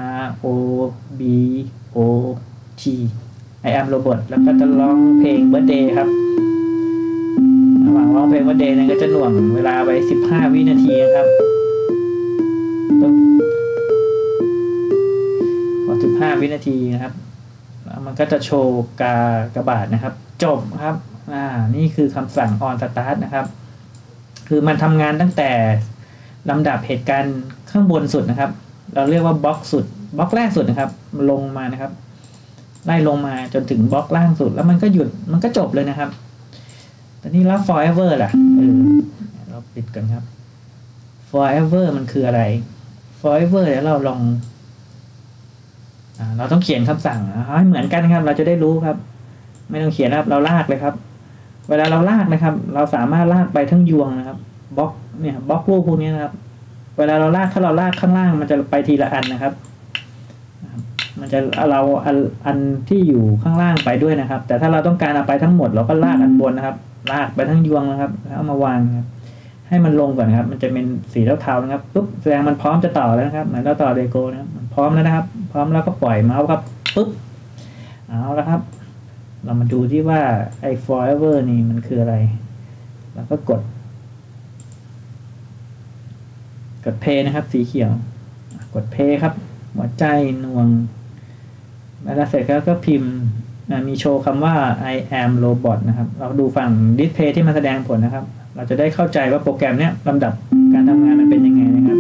ROBOT I am robot แล้วก็จะร้องเพลง birthday ครับระหว่างร้องเพลง birthday นั้นก็จะหน่วงเวลาไว้15 วินาทีนะครับพอ15 วินาทีนะครับแล้วมันก็จะโชว์กากบาทนะครับจบครับนี่คือคำสั่ง on start นะครับคือมันทำงานตั้งแต่ลำดับเหตุการณ์ข้างบนสุดนะครับเราเรียกว่าบล็อกสุดบล็อกแรกสุดนะครับลงมานะครับไล่ลงมาจนถึงบล็อกล่างสุดแล้วมันก็หยุดมันก็จบเลยนะครับตอนนี้แล้ว forever ล่ะเราปิดกันครับ forever มันคืออะไร forever แล้วเราลองเราต้องเขียนคำสั่งให้เหมือนกันครับเราจะได้รู้ครับไม่ต้องเขียนครับเราลากเลยครับเวลาเราลากนะครับเราสามารถลากไปทั้งยวงนะครับบล็อกเนี่ยบล็อกรูปพวกนี้นะครับเวลาเราลากถ้าเราลากข้างล่างมันจะไปทีละอันนะครับมันจะเราอันที่อยู่ข้างล่างไปด้วยนะครับแต่ถ้าเราต้องการเอาไปทั้งหมดเราก็ลากอันบนนะครับลากไปทั้งยวงนะครับแล้วเอามาวางครับให้มันลงก่อนครับมันจะเป็นสีเทาๆนะครับปุ๊บแสดงมันพร้อมจะต่อแล้วนะครับเหมือนเราต่อเลโก้นะครับมันพร้อมแล้วนะครับพร้อมแล้วก็ปล่อยเมาส์ครับปุ๊บเอาละครับเรามาดูที่ว่าไอ้ forever นี่มันคืออะไรแล้วก็กดplay นะครับสีเขียวกด play ครับหัวใจหน่วงแล้วเสร็จแล้วก็พิมพ์มีโชว์คำว่า I am robot นะครับเราดูฝั่ง display ที่มันแสดงผลนะครับเราจะได้เข้าใจว่าโปรแกรมเนี้ยลำดับการทำงานมันเป็นยังไงนะครับ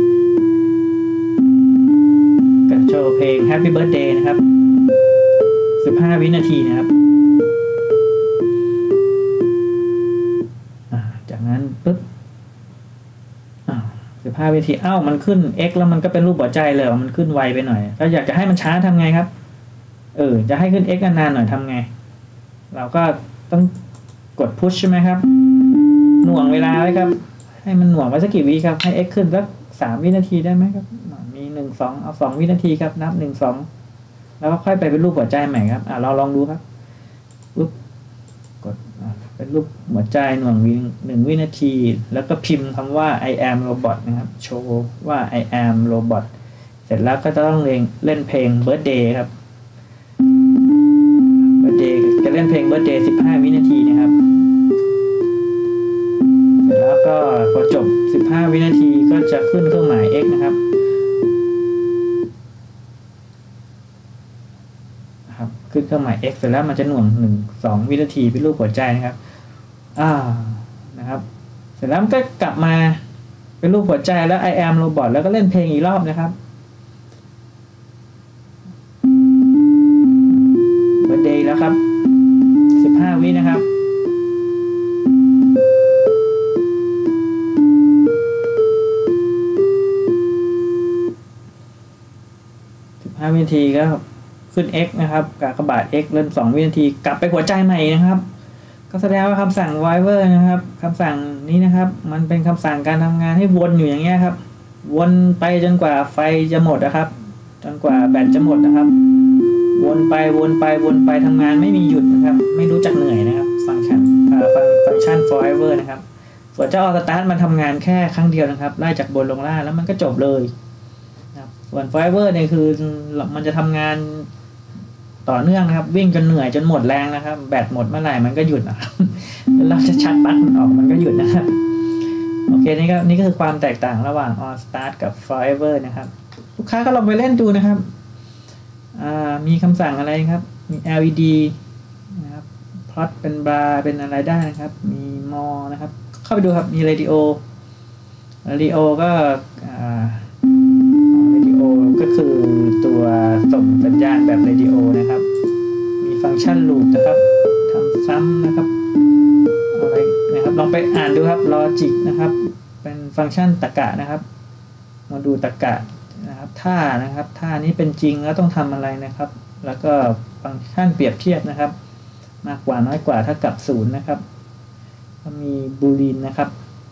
กับโชว์เพลง Happy Birthday นะครับ15 วินาทีนะครับจากนั้นปึ๊บ15 วินาทีมันขึ้น X แล้วมันก็เป็นรูปหัวใจเลยมันขึ้นไวไปหน่อยถ้าอยากจะให้มันช้าทำไงครับจะให้ขึ้น X นานๆหน่อยทำไงเราก็ต้องกด push ใช่ไหมครับหน่วงเวลาไว้ครับให้มันหน่วงไว้สักกี่วิครับให้ x ขึ้นสัก3 วินาทีได้ไหมครับมี1 2เอา2 วินาทีครับนับ1 2แล้วก็ค่อยไปเป็นรูปหัวใจใหม่ครับเราลองดูครับปุ๊บกดเป็นรูปหัวใจหน่วง1 วินาทีแล้วก็พิมพ์คำว่า I am robot นะครับโชว์ว่า I am robot เสร็จแล้วก็จะต้องเล่นเพลง birthday ครับ birthday จะเล่นเพลง birthday 15 วินาทีนะครับแล้วก็พอจบ15 วินาทีก็จะขึ้นเครื่องหมาย x นะครับขึ้นเครื่องหมาย x เสร็จแล้วมันจะหน่วง2 วินาทีเป็นรูปหัวใจนะครับนะครับเสร็จแล้วมันก็กลับมาเป็นรูปหัวใจแล้ว I am robot แล้วก็เล่นเพลงอีกรอบนะครับ birthday แล้วครับ15 วินะครับ5 วินาทีก็ขึ้น x นะครับกากบาท x เล่น2 วินาทีกลับไปหัวใจใหม่นะครับก็แสดงว่าคำสั่ง driver นะครับคำสั่งนี้นะครับมันเป็นคำสั่งการทำงานให้วนอยู่อย่างเงี้ยครับวนไปจนกว่าไฟจะหมดนะครับจนกว่าแบตจะหมดนะครับวนไปทำงานไม่มีหยุดนะครับไม่รู้จักเหนื่อยนะครับฟังก์ชันforever นะครับส่วนเจ้า auto start มันทำงานแค่ครั้งเดียวนะครับไล่จากบนลงล่างแล้วมันก็จบเลยส่วน forever เนี่ยคือมันจะทำงานต่อเนื่องนะครับวิ่งจนเหนื่อยจนหมดแรงนะครับแบตหมดเมื่อไหร่มันก็หยุดนะครับแล้วเราจะชักปลั๊กมันออกมันก็หยุดนะครับโอเคนี่ก็คือความแตกต่างระหว่าง auto start กับ forever นะครับลูกค้าก็ลองไปเล่นดูนะครับมีคำสั่งอะไรครับมี LED นะครับ plot เป็นบาร์เป็นอะไรได้นะครับมี more นะครับเข้าไปดูครับมี radio ก็ก็คือตัวส่งสัญญาณแบบเรดิโอนะครับมีฟังก์ชันลูปนะครับทำซ้ำนะครับอะไรนะครับลองไปอ่านดูครับลอจิกนะครับเป็นฟังก์ชันตรรกะนะครับมาดูตรรกะนะครับท่านี้เป็นจริงแล้วต้องทำอะไรนะครับแล้วก็ฟังก์ชันเปรียบเทียบนะครับมากกว่าน้อยกว่าเท่ากับ0นะครับมีบูลีนนะครับ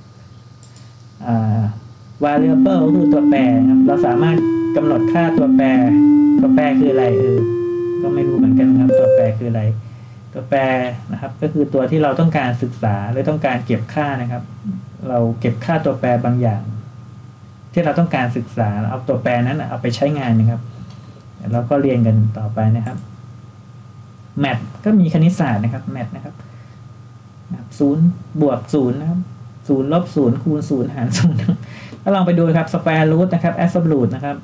variable ก็คือตัวแปรครับเราสามารถกำหนดค่าตัวแปรคืออะไรก็ไม่รู้เหมือนกันครับตัวแปรคืออะไรตัวแปรนะครับก็คือตัวที่เราต้องการศึกษาหรือต้องการเก็บค่านะครับเราเก็บค่าตัวแปรบางอย่างที่เราต้องการศึกษาเอาตัวแปรนั้นเอาไปใช้งานนะครับเราก็เรียนกันต่อไปนะครับแมทก็มีคณิตศาสตร์นะครับแมทนะครับ0 บวก 0นะครับ0 ลบ 0 คูณ 0 หาร 0ก็ลองไปดูครับ square root นะครับ absolute นะครับ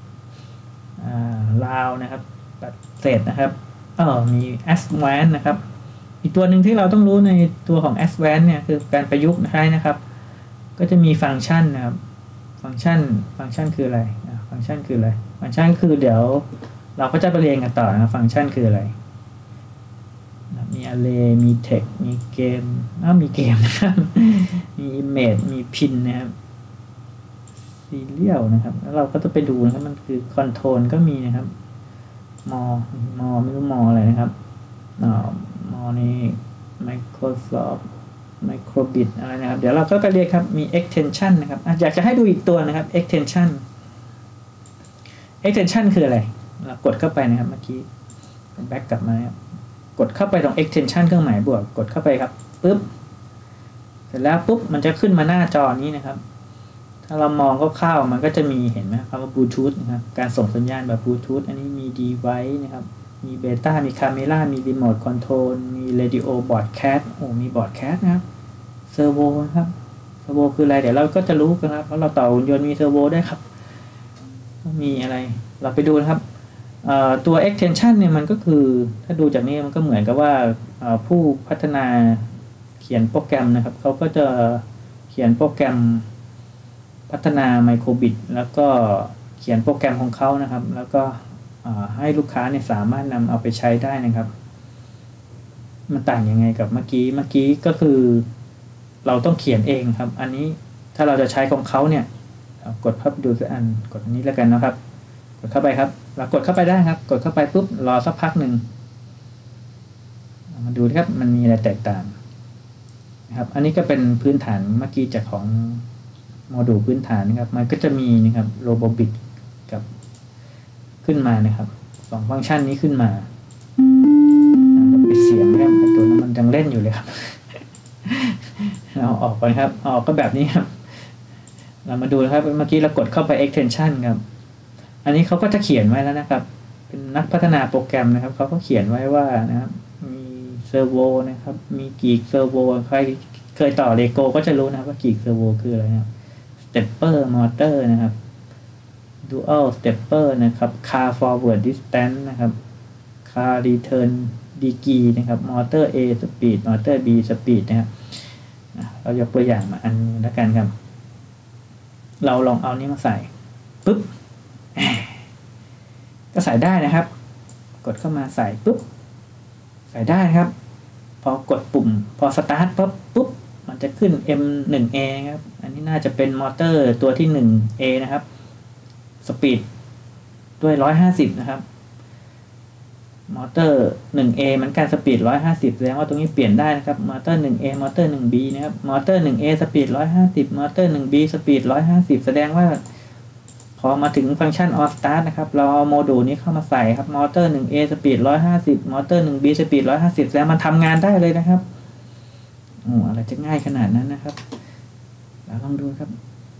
ราวนะครับเศษนะครับมี advanced นะครับอีกตัวหนึ่งที่เราต้องรู้ในตัวของ advanced เนี่ยคือการประยุกต์ใช้นะครับก็จะมีฟังก์ชันนะครับฟังก์ชันคืออะไรฟังก์ชันคืออะไรฟังก์ชันคือเดี๋ยวเราก็จะไปเรียนกันต่อนะฟังก์ชันคืออะไรมี array มี text มีเกมมีเกมนะครับมี image มี pin นะครับ serial นะครับแล้วเราก็จะไปดูนะครับมันคือ control ก็มีนะครับ more ไม่รู้ more อะไรนะครับmore นี่ Microsoft Microbit อะไรนะครับเดี๋ยวเราก็ไปเรียนครับมี extension นะครับอยากจะให้ดูอีกตัวนะครับ extension คืออะไรเรากดเข้าไปนะครับเมื่อกี้ back กลับมาครับกดเข้าไปตรง extension เครื่องหมายบวกกดเข้าไปครับปึ๊บเสร็จแล้วปุ๊บมันจะขึ้นมาหน้าจอนี้นะครับถ้าเรามองคร่าวๆมันก็จะมีเห็นไหมคำว่าบลูทูธนะครับการส่งสัญญาณแบบบลูทูธอันนี้มี device นะครับมีเบต้ามีคาเมล่ามีรีโมทคอนโทรลมีเรดิโอบอร์ดแคสต์มีบอร์ดแคสต์นะครับเซอร์โวนะครับเซอร์โวคืออะไรเดี๋ยวเราก็จะรู้กันครับเพราะเราต่อหุ่นยนต์มีเซอร์โวได้ครับมีอะไรเราไปดูนะครับตัว extension เนี่ยมันก็คือถ้าดูจากนี้มันก็เหมือนกับว่าผู้พัฒนาเขียนโปรแกรมนะครับเขาก็จะเขียนโปรแกรมพัฒนาไมโครบิตแล้วก็เขียนโปรแกรมของเขานะครับแล้วก็ให้ลูกค้าเนี่ยสามารถนำเอาไปใช้ได้นะครับมันต่างยังไงกับเมื่อกี้ก็คือเราต้องเขียนเองครับอันนี้ถ้าเราจะใช้ของเขาเนี่ยกดเข้าไปดูสักอันกดอันนี้แล้วกันนะครับกดเข้าไปครับเรากดเข้าไปได้ครับกดเข้าไปปุ๊บรอสักพักหนึ่งมาดูครับมันมีอะไรแตกต่างนะครับอันนี้ก็เป็นพื้นฐานเมื่อกี้จากของโมดูลพื้นฐานนะครับมันก็จะมีนะครับโรโบบิทกับขึ้นมานะครับ2ฟังก์ชันนี้ขึ้นมาปิดเสียงนะครับตัวนั้นมันยังเล่นอยู่เลยครับเราออกก่อนครับออกก็แบบนี้ครับเรามาดูนะครับเมื่อกี้เรากดเข้าไป extension ครับอันนี้เขาก็จะเขียนไว้แล้วนะครับเป็นนักพัฒนาโปรแกรมนะครับเขาก็เขียนไว้ว่านะครับมีเซอร์โวนะครับมีกีกเซอร์โวใครเคยต่อเลโก้ก็จะรู้นะครับว่ากีกเซอร์โวคืออะไรนะครับสเตปเปอร์มอเตอร์นะครับdual stepper นะครับ car forward distance นะครับ car return degree นะครับ motor A speed motor B speed นะครับเรายกตัวอย่างมาอันนึงแล้วกันครับเราลองเอานี้มาใส่ปุ๊บก็ใส่ได้นะครับกดเข้ามาใส่ปุ๊บใส่ได้ครับพอกดปุ่มพอสตาร์ทปุ๊บมันจะขึ้น M1A ครับอันนี้น่าจะเป็นมอเตอร์ตัวที่ 1A นะครับสปีดด้วย150นะครับมอเตอร์ 1A มันการสปีด150แสดงว่าตรงนี้เปลี่ยนได้นะครับมอเตอร์ 1A มอเตอร์ 1B นะครับมอเตอร์ 1A สปีด150มอเตอร์ 1B สปีด150แสดงว่าพอมาถึงฟังก์ชัน All Start นะครับเราเอาโมดูลนี้เข้ามาใส่ครับมอเตอร์ 1A สปีด150มอเตอร์ 1B สปีด150แล้วมันทำงานได้เลยนะครับอะไรจะง่ายขนาดนั้นนะครับเราลองดูครับ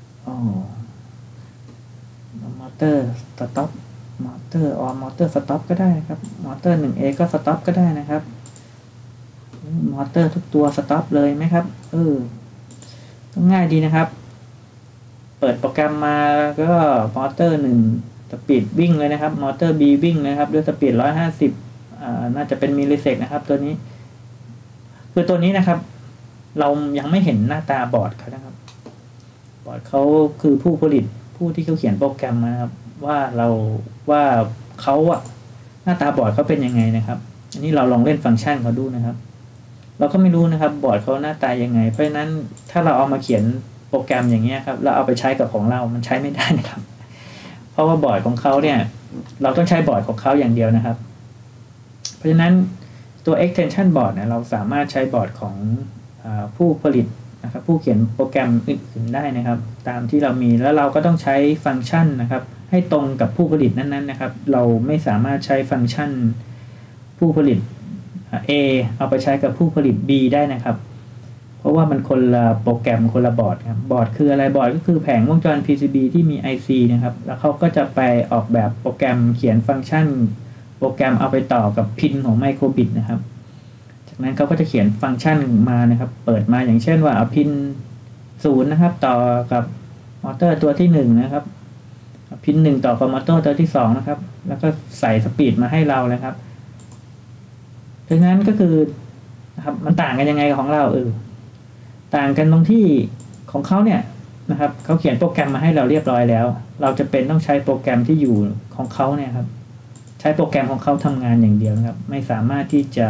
มอเตอร์สต็อปมอเตอร์มอเตอร์สต็อปก็ได้ครับมอเตอร์ 1A ก็สต็อปก็ได้นะครับมอเตอร์ทุกตัวสต็อปเลยไหมครับก็ง่ายดีนะครับเปิดโปรแกรมมาก็มอเตอร์1สปีดวิ่งเลยนะครับมอเตอร์ B วิ่งนะครับด้วยสปีด150น่าจะเป็นมิลลิเซกนะครับตัวนี้คือตัวนี้นะครับเรายังไม่เห็นหน้าตาบอร์ดเขานะครับบอร์ดเขาคือผู้ผลิตผู้ที่เขาเขียนโปรแกรมมาครับว่าเขาหน้าตาบอร์ดเขาเป็นยังไงนะครับอันนี้เราลองเล่นฟังก์ชันเขาดูนะครับเราก็ไม่รู้นะครับบอร์ดเขาหน้าตายังไงเพราะฉะนั้นถ้าเราเอามาเขียนโปรแกรมอย่างเงี้ยครับแล้วเอาไปใช้กับของเรามันใช้ไม่ได้นะครับเพราะว่าบอร์ดของเขาเนี่ยเราต้องใช้บอร์ดของเขาอย่างเดียวนะครับเพราะฉะนั้นตัว extension board เนี่ยเราสามารถใช้บอร์ดของผู้ผลิตนะครับผู้เขียนโปรแกรมอื่นๆได้นะครับตามที่เรามีแล้วเราก็ต้องใช้ฟังก์ชันนะครับให้ตรงกับผู้ผลิตนั้นๆนะครับเราไม่สามารถใช้ฟังก์ชันผู้ผลิต A เอาไปใช้กับผู้ผลิต B ได้นะครับเพราะว่ามันคนละโปรแกรมคนละบอร์ดครับบอร์ดคืออะไรบอร์ดก็คือแผงวงจร PCB ที่มี IC นะครับแล้วเขาก็จะไปออกแบบโปรแกรมเขียนฟังก์ชันโปรแกรมเอาไปต่อกับพินของไมโครบิตนะครับจากนั้นเขาก็จะเขียนฟังก์ชันมานะครับเปิดมาอย่างเช่นว่าเอาพิน0นะครับต่อกับมอเตอร์ตัวที่1นะครับพิน1ต่อกับมอเตอร์ตัวที่2นะครับแล้วก็ใส่สปีดมาให้เราเลยครับดังนั้นก็คือนะครับมันต่างกันยังไงกับของเราต่างกันตรงที่ของเขาเนี่ยนะครับเขาเขียนโปรแกรมมาให้เราเรียบร้อยแล้วเราจะเป็นต้องใช้โปรแกรมที่อยู่ของเขาเนี่ยครับใช้โปรแกรมของเขาทำงานอย่างเดียวนะครับไม่สามารถที่จะ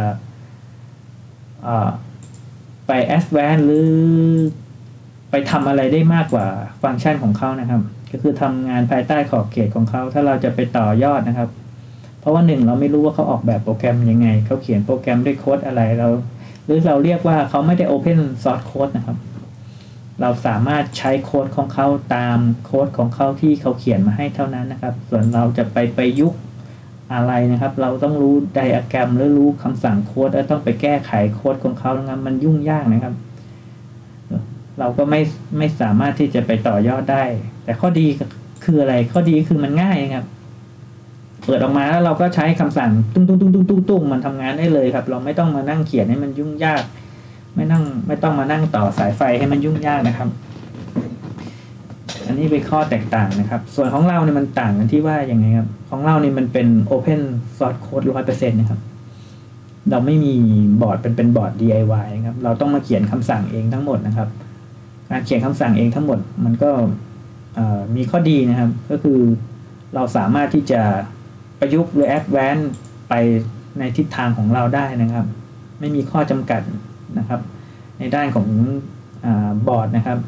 ไป advance หรือไปทำอะไรได้มากกว่าฟังก์ชันของเขานะครับก็คือทำงานภายใต้ขอบเขตของเขาถ้าเราจะไปต่อยอดนะครับเพราะว่าเราไม่รู้ว่าเขาออกแบบโปรแกรมยังไงเขาเขียนโปรแกรมด้วยโค้ดอะไรหรือเราเรียกว่าเขาไม่ได้ Open Source Code นะครับเราสามารถใช้โค้ดของเขาตามโค้ดของเขาที่เขาเขียนมาให้เท่านั้นนะครับส่วนเราจะไปประยุกต์อะไรนะครับเราต้องรู้ไดอะแกรมหรือรู้คำสั่งโค้ดแล้วต้องไปแก้ไขโค้ดของเขานะครับมันยุ่งยากนะครับเราก็ไม่สามารถที่จะไปต่อยอดได้แต่ข้อดีคืออะไรข้อดีคือมันง่ายครับเปิดออกมาแล้วเราก็ใช้คำสั่งตุ้งมันทำงานได้เลยครับเราไม่ต้องมานั่งเขียนให้มันยุ่งยากไม่ต้องมานั่งต่อสายไฟให้มันยุ่งยากนะครับอันนี้เป็นข้อแตกต่างนะครับส่วนของเราเนี่ยมันต่างกันที่ว่าอย่างไงครับของเราเนี่ยมันเป็น Open Source Code 100% นะครับเราไม่มีบอร์ดเป็นบอร์ด DIY ครับเราต้องมาเขียนคำสั่งเองทั้งหมดนะครับการเขียนคำสั่งเองทั้งหมดมันก็มีข้อดีนะครับก็คือเราสามารถที่จะประยุกต์หรือ advance ไปในทิศทางของเราได้นะครับไม่มีข้อจำกัดนะครับในด้านของบอร์ดนะครับ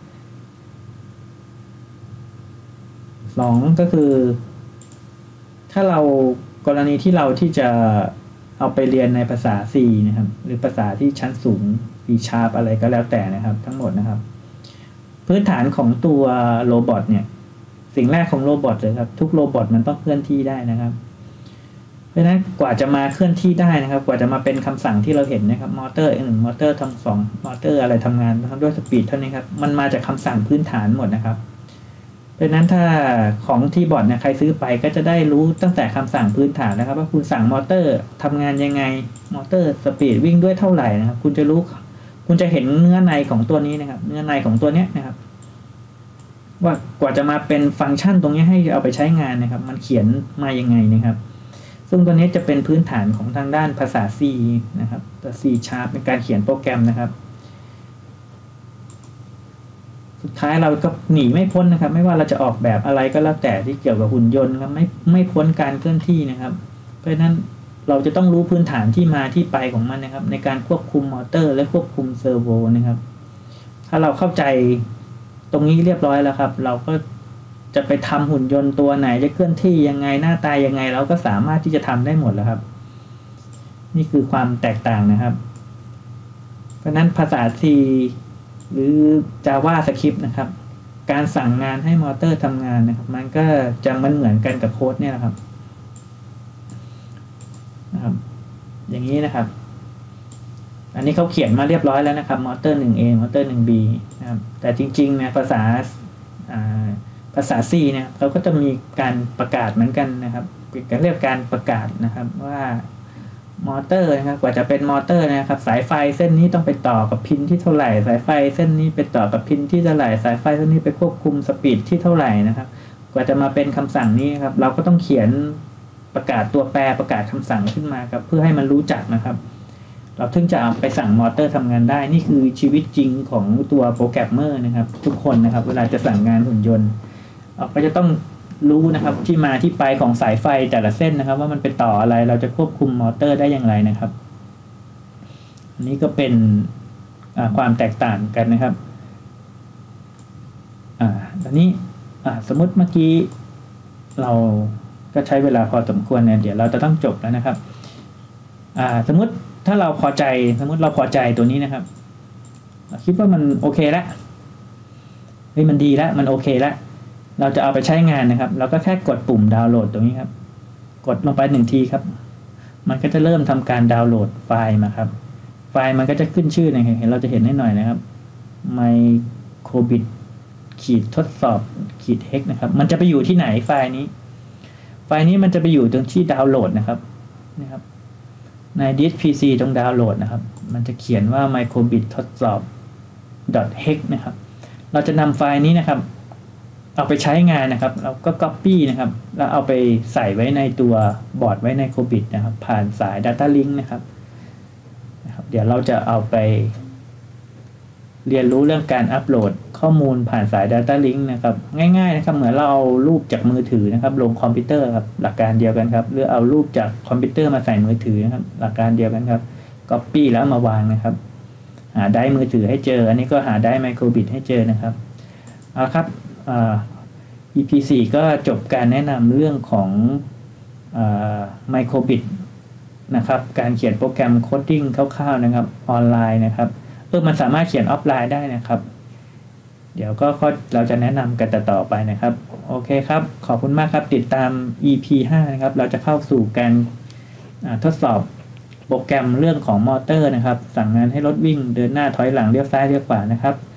2ก็คือถ้าเรากรณีที่เราที่จะเอาไปเรียนในภาษา C นะครับหรือภาษาที่ชั้นสูง C# อะไรก็แล้วแต่นะครับทั้งหมดนะครับพื้นฐานของตัวโรบอทเนี่ยสิ่งแรกของโรบอทเลยครับทุกโรบอทมันต้องเคลื่อนที่ได้นะครับเพราะฉะนั้นกว่าจะมาเคลื่อนที่ได้นะครับกว่าจะมาเป็นคำสั่งที่เราเห็นนะครับมอเตอร์1มอเตอร์ทำ2มอเตอร์อะไรทำงานนะครับด้วยสปีดเท่านี้ครับมันมาจากคำสั่งพื้นฐานหมดนะครับเพราะฉะนั้นถ้าของที่บอร์ดเนี่ยใครซื้อไปก็จะได้รู้ตั้งแต่คำสั่งพื้นฐานนะครับว่าคุณสั่งมอเตอร์ทำงานยังไงมอเตอร์สปีดวิ่งด้วยเท่าไหร่นะครับคุณจะรู้คุณจะเห็นเนื้อในของตัวนี้นะครับเนื้อในของตัวเนี้ยนะครับว่ากว่าจะมาเป็นฟังก์ชันตรงนี้ให้เอาไปใช้งานนะครับมันเขียนมายังไงนะครับซึ่งตัวนี้จะเป็นพื้นฐานของทางด้านภาษา C นะครับตัว C# เป็นการเขียนโปรแกรมนะครับสุดท้ายเราก็หนีไม่พ้นนะครับไม่ว่าเราจะออกแบบอะไรก็แล้วแต่ที่เกี่ยวกับหุ่นยนต์ครับไม่พ้นการเคลื่อนที่นะครับเพราะฉะนั้นเราจะต้องรู้พื้นฐานที่มาที่ไปของมันนะครับในการควบคุมมอเตอร์และควบคุมเซอร์โวนะครับถ้าเราเข้าใจตรงนี้เรียบร้อยแล้วครับเราก็จะไปทำหุ่นยนต์ตัวไหนจะเคลื่อนที่ยังไงหน้าตายังไงเราก็สามารถที่จะทำได้หมดแล้วครับนี่คือความแตกต่างนะครับเพราะนั้นภาษา C หรือ JavaScript นะครับการสั่งงานให้มอเตอร์ทำงานนะครับมันก็จะเหมือนกันกับโค้ดเนี่ยนะครับอย่างนี้นะครับอันนี้เขาเขียนมาเรียบร้อยแล้วนะครับมอเตอร์ 1A มอเตอร์ 1B นะครับแต่จริงๆเนี่ยภาษาC เนี่ยเขาก็จะมีการประกาศเหมือนกันนะครับเรียกการประกาศนะครับว่ามอเตอร์นะครับกว่าจะเป็นมอเตอร์นะครับสายไฟเส้นนี้ต้องไปต่อกับพินที่เท่าไหร่สายไฟเส้นนี้ไปต่อกับพินที่เท่าไหร่สายไฟเส้นนี้ไปควบคุมสปีดที่เท่าไหร่นะครับกว่าจะมาเป็นคำสั่งนี้ครับเราก็ต้องเขียนประกาศตัวแปรประกาศคำสั่งขึ้นมาครับเพื่อให้มันรู้จักนะครับเราถึงจะเอาไปสั่งมอเตอร์ทำงานได้นี่คือชีวิตจริงของตัวโปรแกรมเมอร์นะครับทุกคนนะครับเวลาจะสั่งงานหุ่นยนต์เราก็จะต้องรู้นะครับที่มาที่ไปของสายไฟแต่ละเส้นนะครับว่ามันไปต่ออะไรเราจะควบคุมมอเตอร์ได้อย่างไรนะครับอันนี้ก็เป็นความแตกต่างกันนะครับตอนนี้สมมติเมื่อกี้เราก็ใช้เวลาพอสมควรเนี่ยเดี๋ยวเราจะต้องจบแล้วนะครับสมมติถ้าเราพอใจเราพอใจตัวนี้นะครับเราคิดว่ามันโอเคแล้วมันดีแล้วมันโอเคแล้วเราจะเอาไปใช้งานนะครับเราก็แค่กดปุ่มดาวน์โหลดตรงนี้ครับกดลงไป1 ทีครับมันก็จะเริ่มทำการดาวน์โหลดไฟล์มาครับไฟล์มันก็จะขึ้นชื่อนะครับเราจะเห็นให้หน่อยนะครับ microbit ทดสอบ hex นะครับมันจะไปอยู่ที่ไหนไฟล์นี้มันจะไปอยู่ตรงที่ดาวน์โหลดนะครับใน disk PC ตรงดาวน์โหลดนะครับมันจะเขียนว่า microbit ทดสอบ .hex นะครับเราจะนำไฟล์นี้นะครับเอาไปใช้งานนะครับเราก็ copy นะครับแล้วเอาไปใส่ไว้ในตัวบอร์ดไว้ใน Cobit นะครับผ่านสาย Data Link นะครับเดี๋ยวเราจะเอาไปเรียนรู้เรื่องการอัปโหลดข้อมูลผ่านสาย Data Link นะครับง่ายๆนะครับเหมือนเราเอารูปจากมือถือนะครับลงคอมพิวเตอร์ครับหลักการเดียวกันครับหรือเอารูปจากคอมพิวเตอร์มาใส่มือถือนะครับหลักการเดียวกันครับ copy แล้วมาวางนะครับหาไดร์มือถือให้เจออันนี้ก็หาไดร์ Microbit ให้เจอนะครับเอาครับEP 4ก็จบการแนะนำเรื่องของMicrobit นะครับการเขียนโปรแกรมโคดดิ้งคร่าวๆนะครับออนไลน์นะครับมันสามารถเขียนออฟไลน์ได้นะครับเดี๋ยวก็เราจะแนะนำกันต่อไปนะครับโอเคครับขอบคุณมากครับติดตาม EP 5นะครับเราจะเข้าสู่การทดสอบโปรแกรมเรื่องของมอเตอร์นะครับสั่งงานให้รถวิ่งเดินหน้าถอยหลังเลี้ยวซ้ายเลี้ยวขวานะครับ